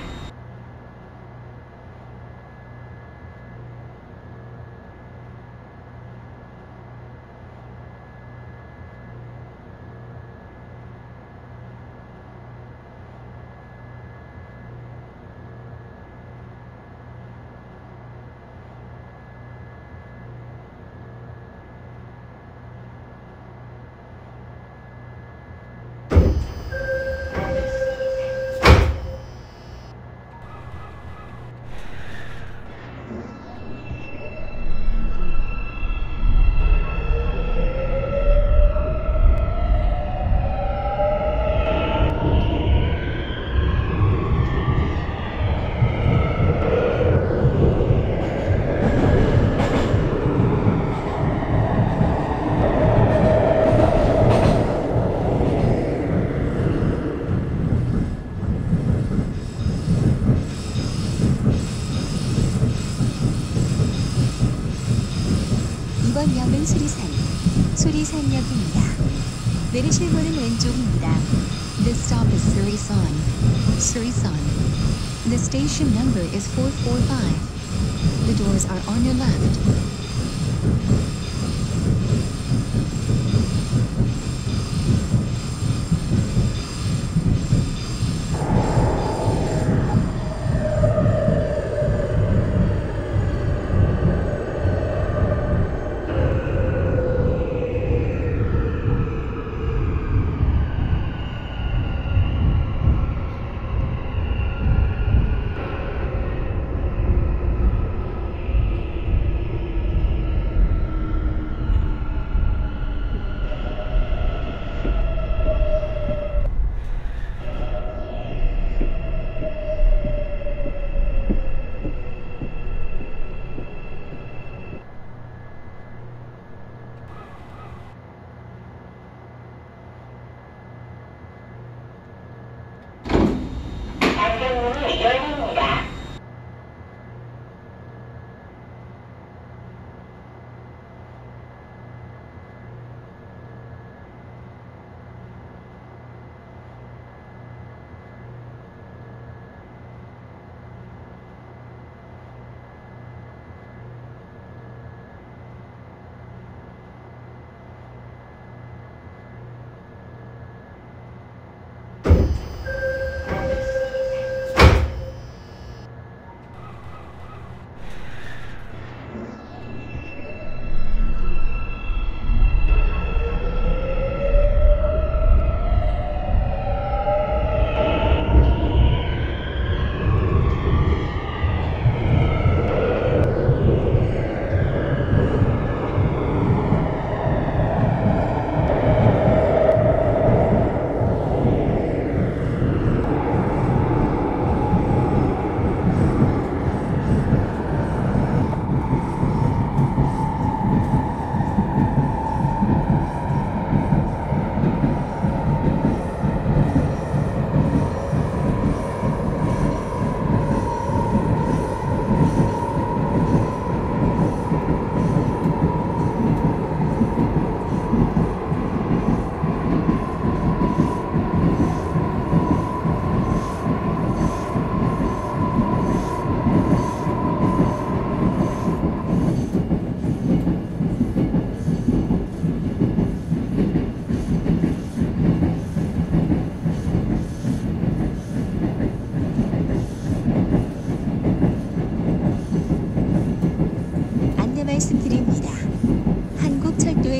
S3: 이번 역은 수리산역입니다. 내리실 문은 왼쪽입니다.
S2: This stop is Surisan. Surisan. The station number is 445. The doors are on your left.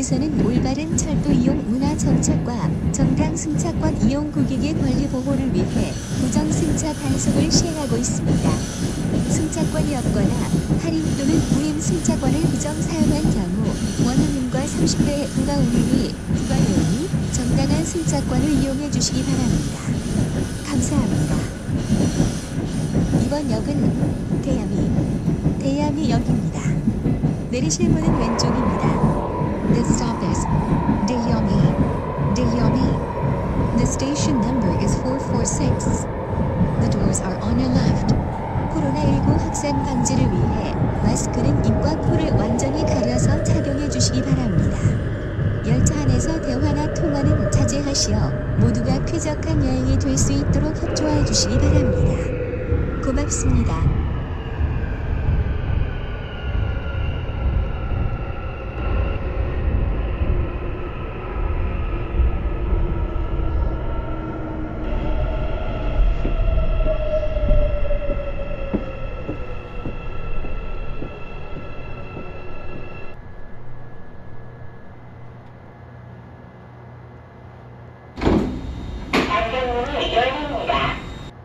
S3: 철도에서는 올바른 철도 이용 문화 정착과 정당 승차권 이용 고객의 권리 보호를 위해 부정 승차 단속을 시행하고 있습니다. 승차권이 없거나 할인 또는 무임 승차권을 부정 사용한 경우 원효님과 30대 부가 운임이 부가요인이 정당한 승차권을 이용해 주시기 바랍니다. 감사합니다. 이번 역은 대야미역입니다. 내리실 문은 왼쪽입니다.
S2: This stop is Daeyeomi. The station number is 446. The doors are on your left.
S3: 코로나19 확산 방지를 위해 마스크는 입과 코를 완전히 가려서 착용해 주시기 바랍니다. 열차 안에서 대화나 통화는 자제하시어 모두가 쾌적한 여행이 될 수 있도록 협조해 주시기 바랍니다. 고맙습니다.
S6: 안전문이 열립니다.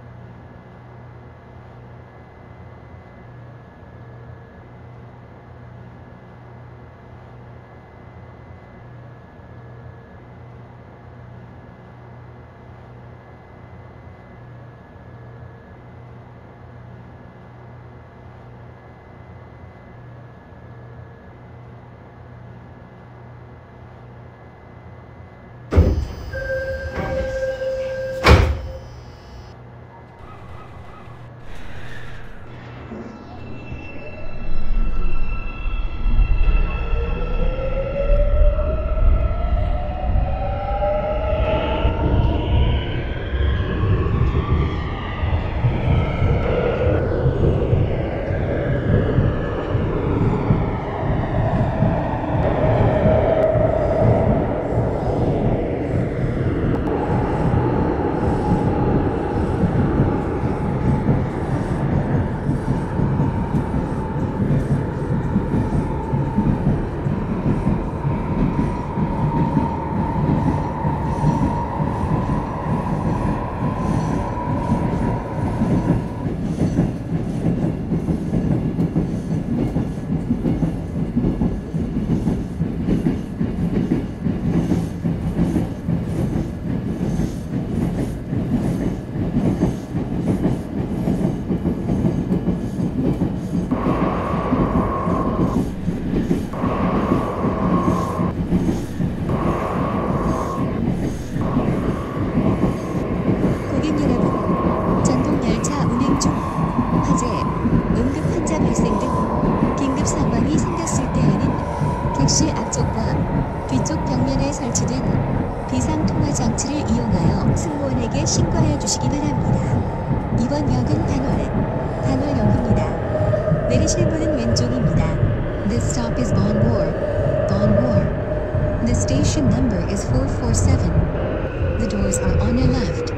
S3: 택시 앞쪽과 뒤쪽 벽면에 설치된 비상통화 장치를 이용하여 승무원에게 신고하여 주시기 바랍니다. 이번 역은 단월역입니다. 내리실 문은 왼쪽입니다.
S2: This stop is Bonwar. The station number is 447. The doors are on your left.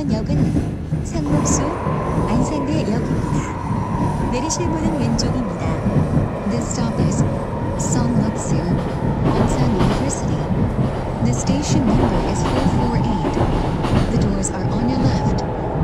S3: 역은 상록수 안산대역입니다. 내리실 문은 왼쪽입니다.
S2: This stop is Songluk-su, Ansan University. The station number is 448. The doors are on your left.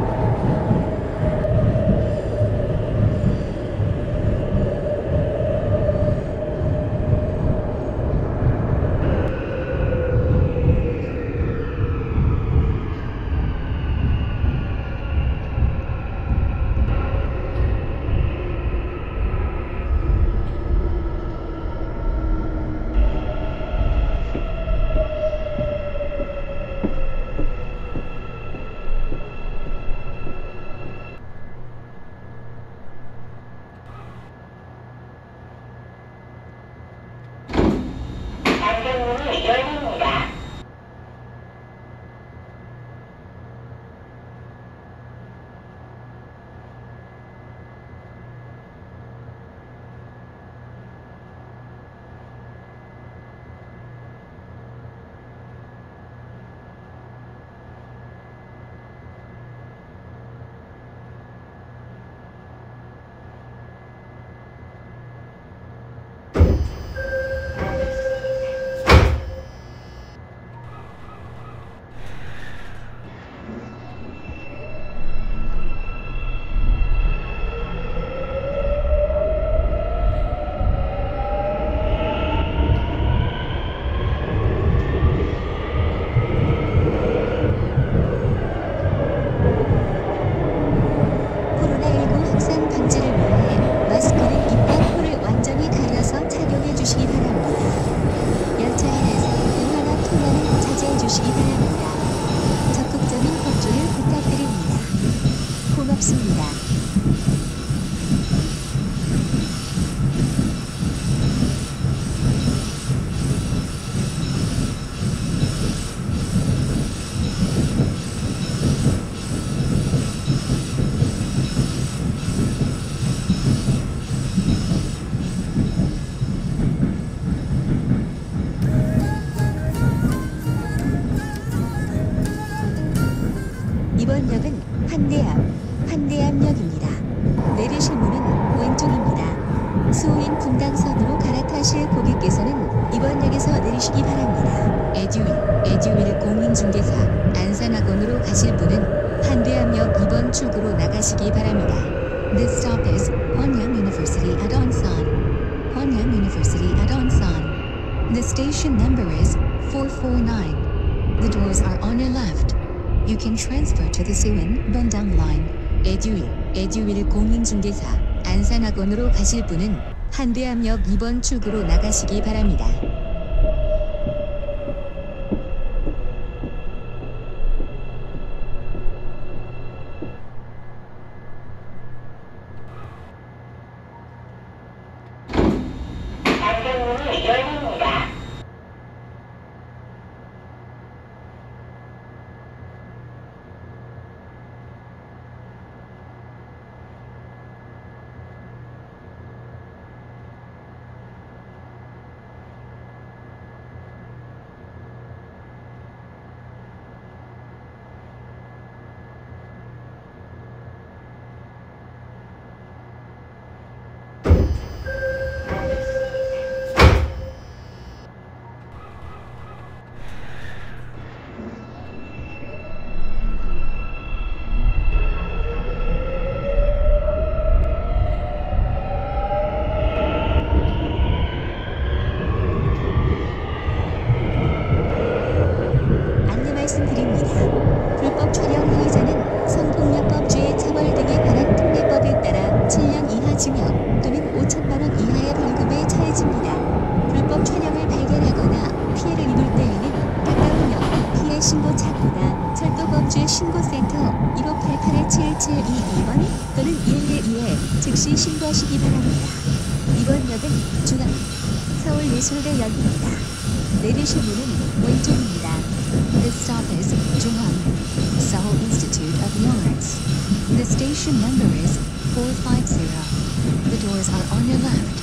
S6: 안전문이 열립니다.
S3: 코로나19 확산 방지를 위해 마스크는 입과 코를 완전히 가려서 착용해 주시기 바랍니다. 열차 안에서 대화나 통화는 자제해 주시기 바랍니다. 적극적인 협조를 부탁드립니다. 고맙습니다. 이번 역은 환대암역입니다. 내리실 문은 왼쪽입니다. 수호인 분당선으로 갈아타실 고객께서는 이번 역에서 내리시기 바랍니다.
S2: 에듀윌 공인중개사 안산학원으로 가실 분은 환대암역 2번 출구로 나가시기 바랍니다. This stop is Hwanyang University at Ansan. Hwanyang University at Ansan. The station number is 449. The doors are on your left. You can transfer to the Suwon Bundang line. 에듀윌 공인중개사 안산학원으로 가실 분은 환대암역 2번 출구로 나가시기 바랍니다.
S6: 안전문이 열립니다.
S3: 말씀드립니다. 불법 촬영 피해자는 성폭력법 죄 처벌 등에 관한 특례법에 따라 7년 이하 징역 또는 5천만 원 이하의 벌금에 처해집니다. 불법 촬영을 발견하거나 피해를 입을 때에는 가까운 역 피해 신고 창구나 철도범죄 신고센터 1588-7722번 또는 112에 즉시 신고하시기 바랍니다. 이번 역은 중앙 서울예술대역입니다. 내리실 문은 왼쪽입니다.
S2: This stop is Junghang Seoul Institute of the Arts. The station number is 450. The doors are on your left.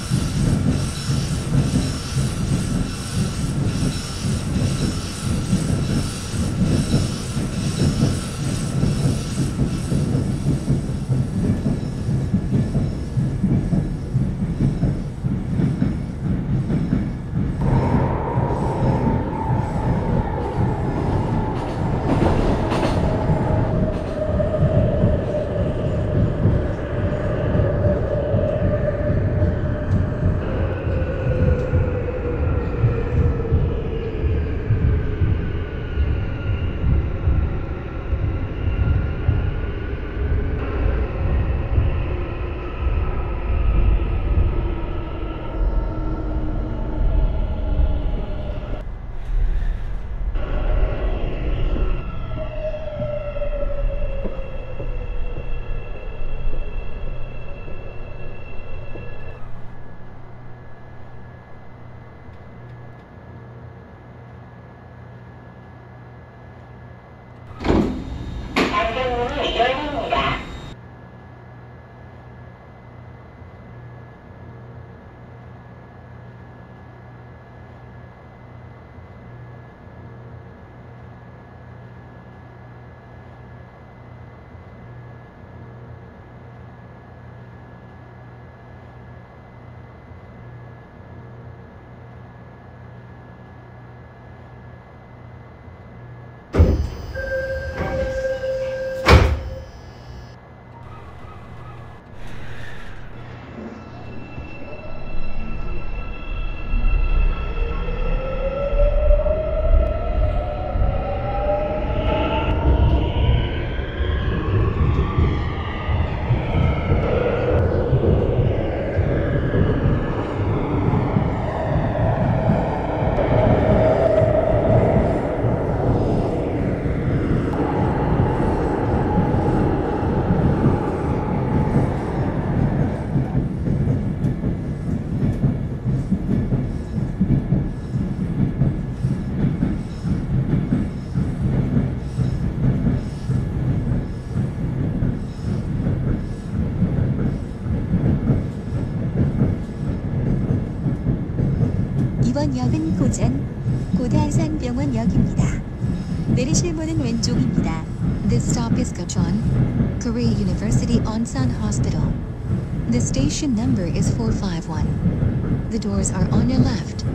S3: 이번 역은 고단산병원역입니다. 내리실 문은 왼쪽입니다.
S2: This stop is Gocheon, Korea University Onsan Hospital. The station number is 451. The doors are on your left.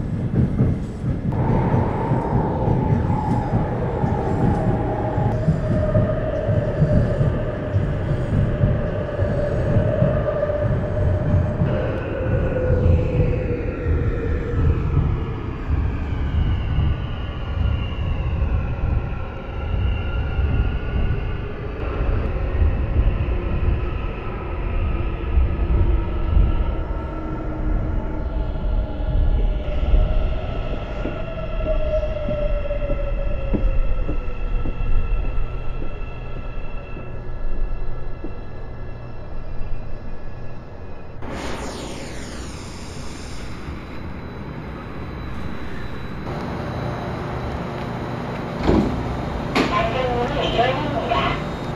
S6: 안전문이 열립니다.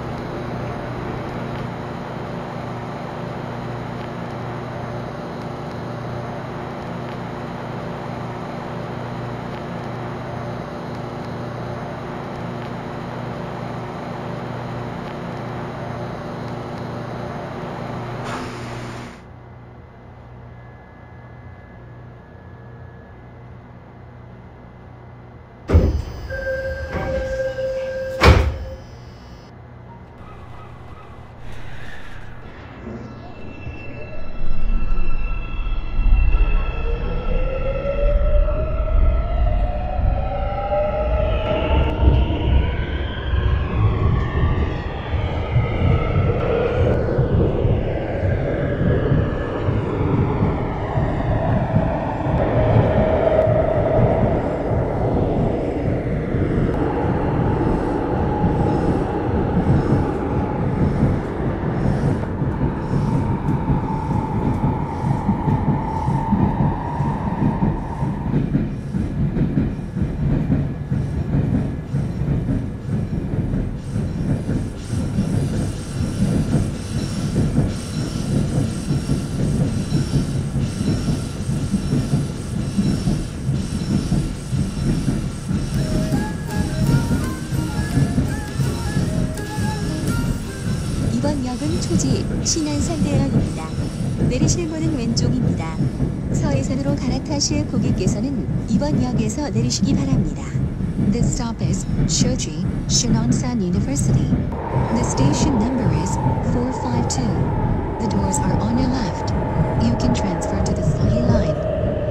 S3: 이번 역은 초지 신안산대역입니다. 내리실 문은 왼쪽입니다. 서해선으로 갈아타실 고객께서는 이번 역에서 내리시기 바랍니다.
S2: This stop is Shoji, Shinonsan University. The station number is 452. The doors are on your left. You can transfer to the Seohe line.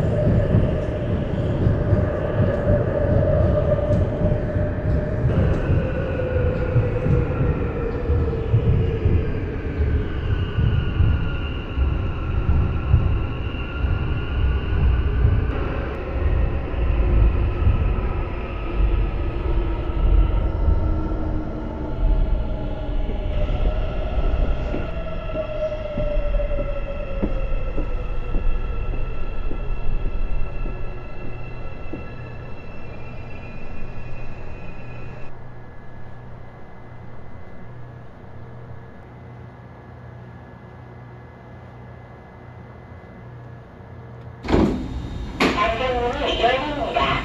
S6: 안전문이 열립니다.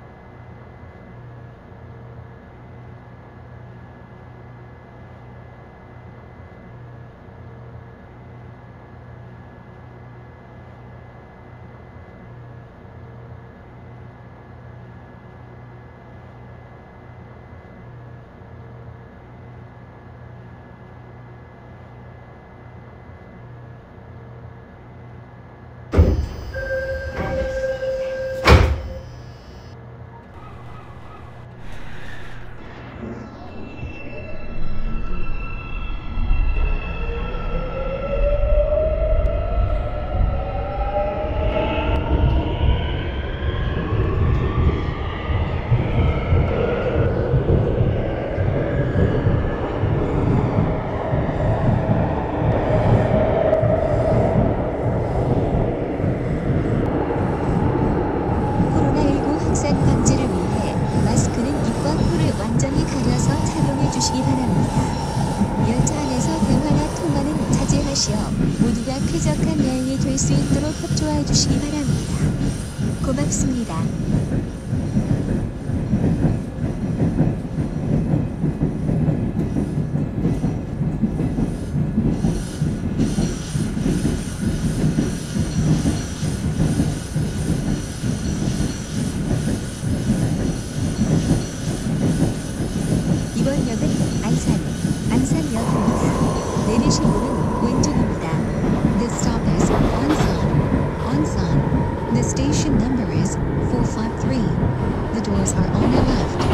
S3: 주시기 바랍니다. 열차 안에서 대화나 통화는 자제하시어 모두가 쾌적한 여행이 될 수 있도록 협조해 주시기 바랍니다. 고맙습니다. 이번 역은 안산역입니다. 내리실 문은 왼쪽입니다.
S2: This stop is Ansan. Ansan. The station number is 453. The doors are on your left.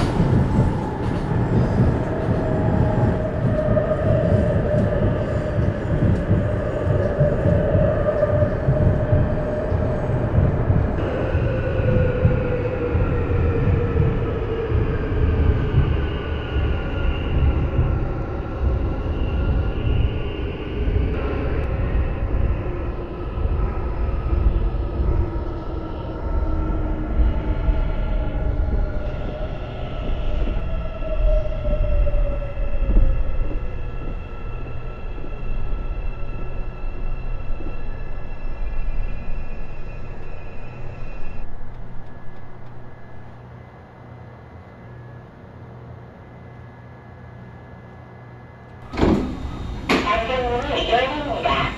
S6: 안전문이 열립니다.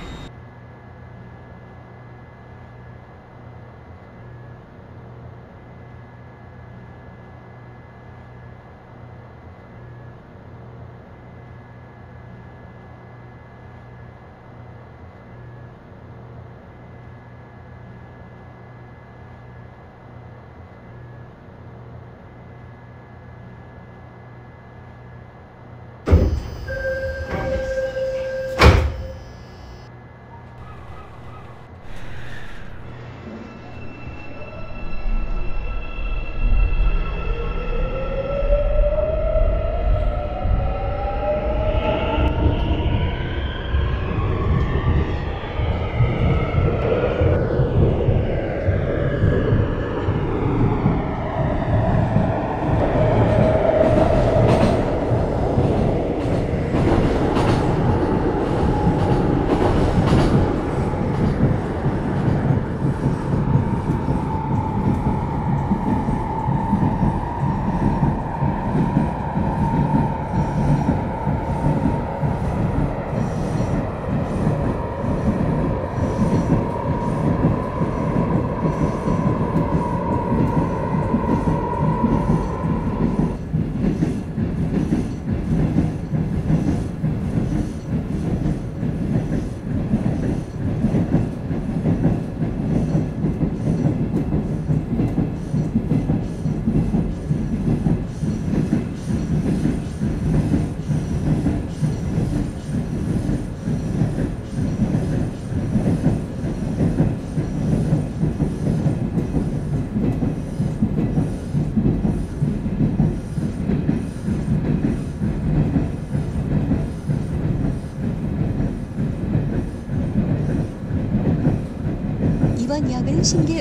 S3: 이번 역은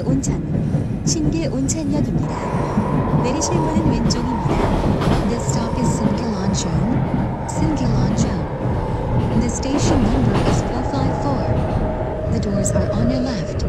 S3: 신계온천역입니다. 내리실 문은 왼쪽입니다.
S2: This stop is Sinkilanchong. Sinkilanchong. The station number is 454. The doors are on your left.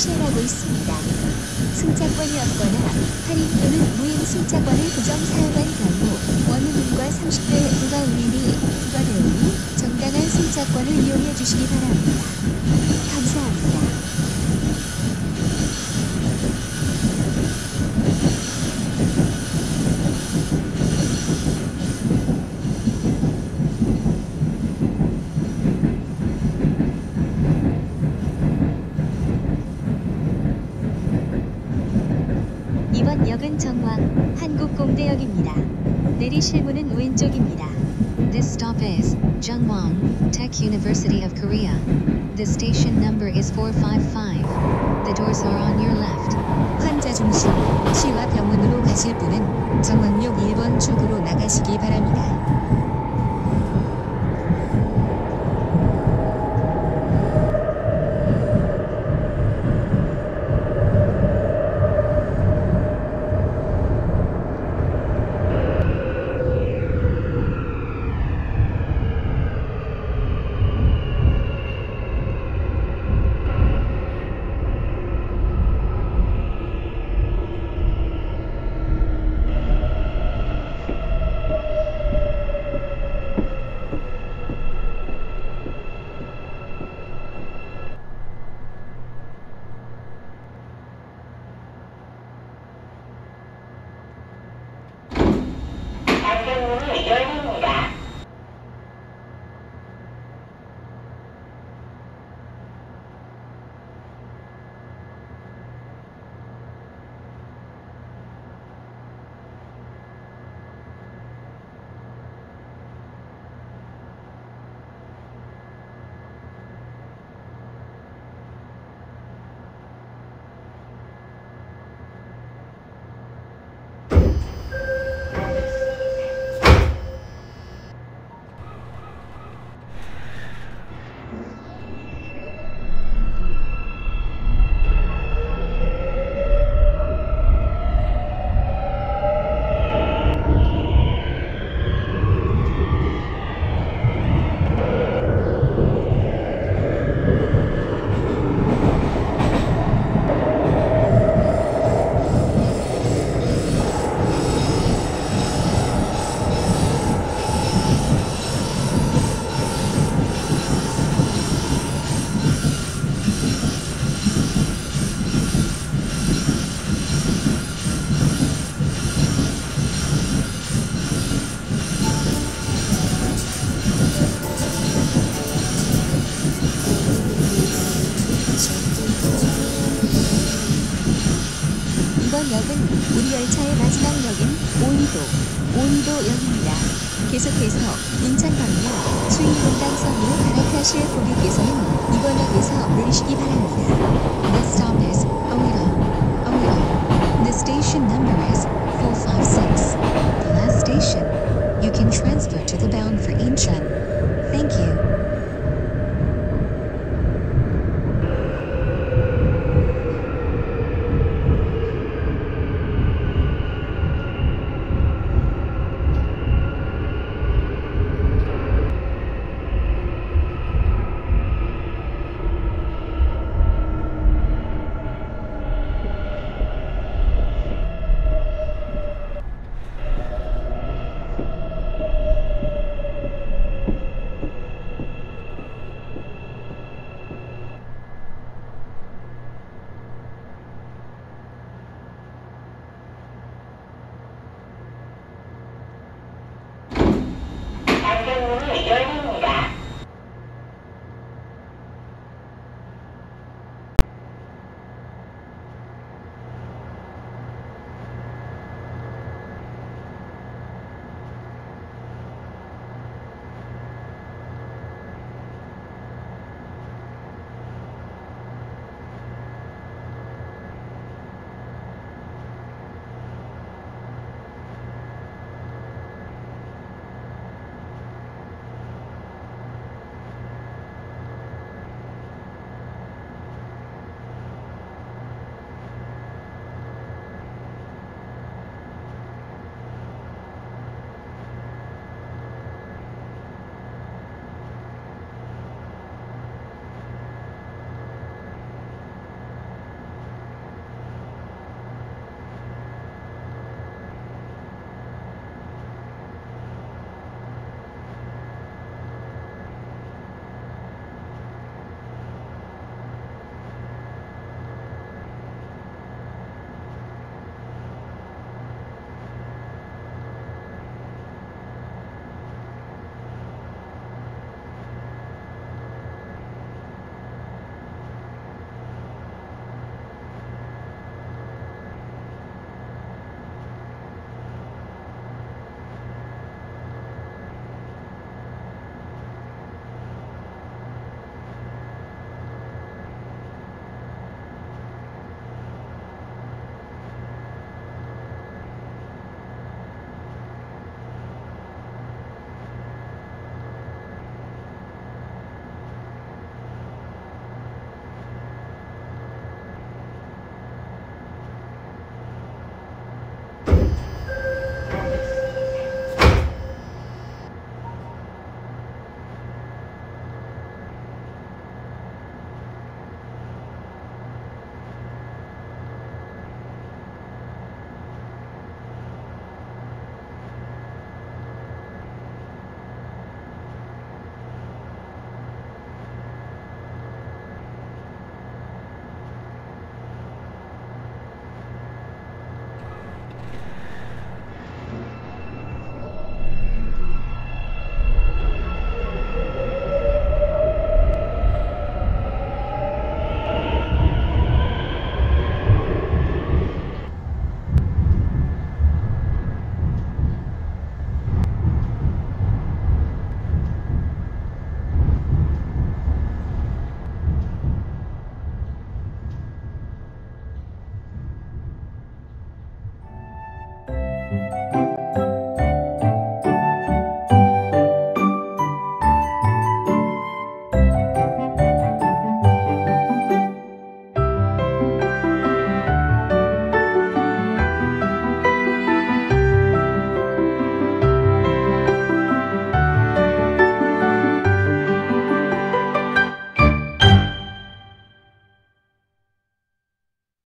S3: 시행하고 있습니다. 승차권이었거나 할인 또는 무인 승차권을 부정 사용한 경우 원효문과 30배 부가 운임이 부과되오니 정당한 승차권을 이용해 주시기 바랍니다. 감사합니다. 이번 역은 정왕 한국공대역입니다. 내리실 문은 왼쪽입니다.
S2: This stop is Jungwon Tech University of Korea. The station number is 455. The doors are on your left.
S3: 환자 중심 시와 병원으로 가실 분은 정왕역 1번 출구로 나가시기 바랍니다.
S6: 안전문이 열립니다.
S3: 이번 역은 우리 열차의 마지막 역인 오이도역입니다. 계속해서 인천 방면 수의분당선으로 갈아타실 고객께서는 이번 역에서 내리시기 바랍니다.
S2: This stop is Oido. The station number is 456. The last station. You can transfer to the bound for Incheon. Thank you.
S6: 안전문이 열립니다.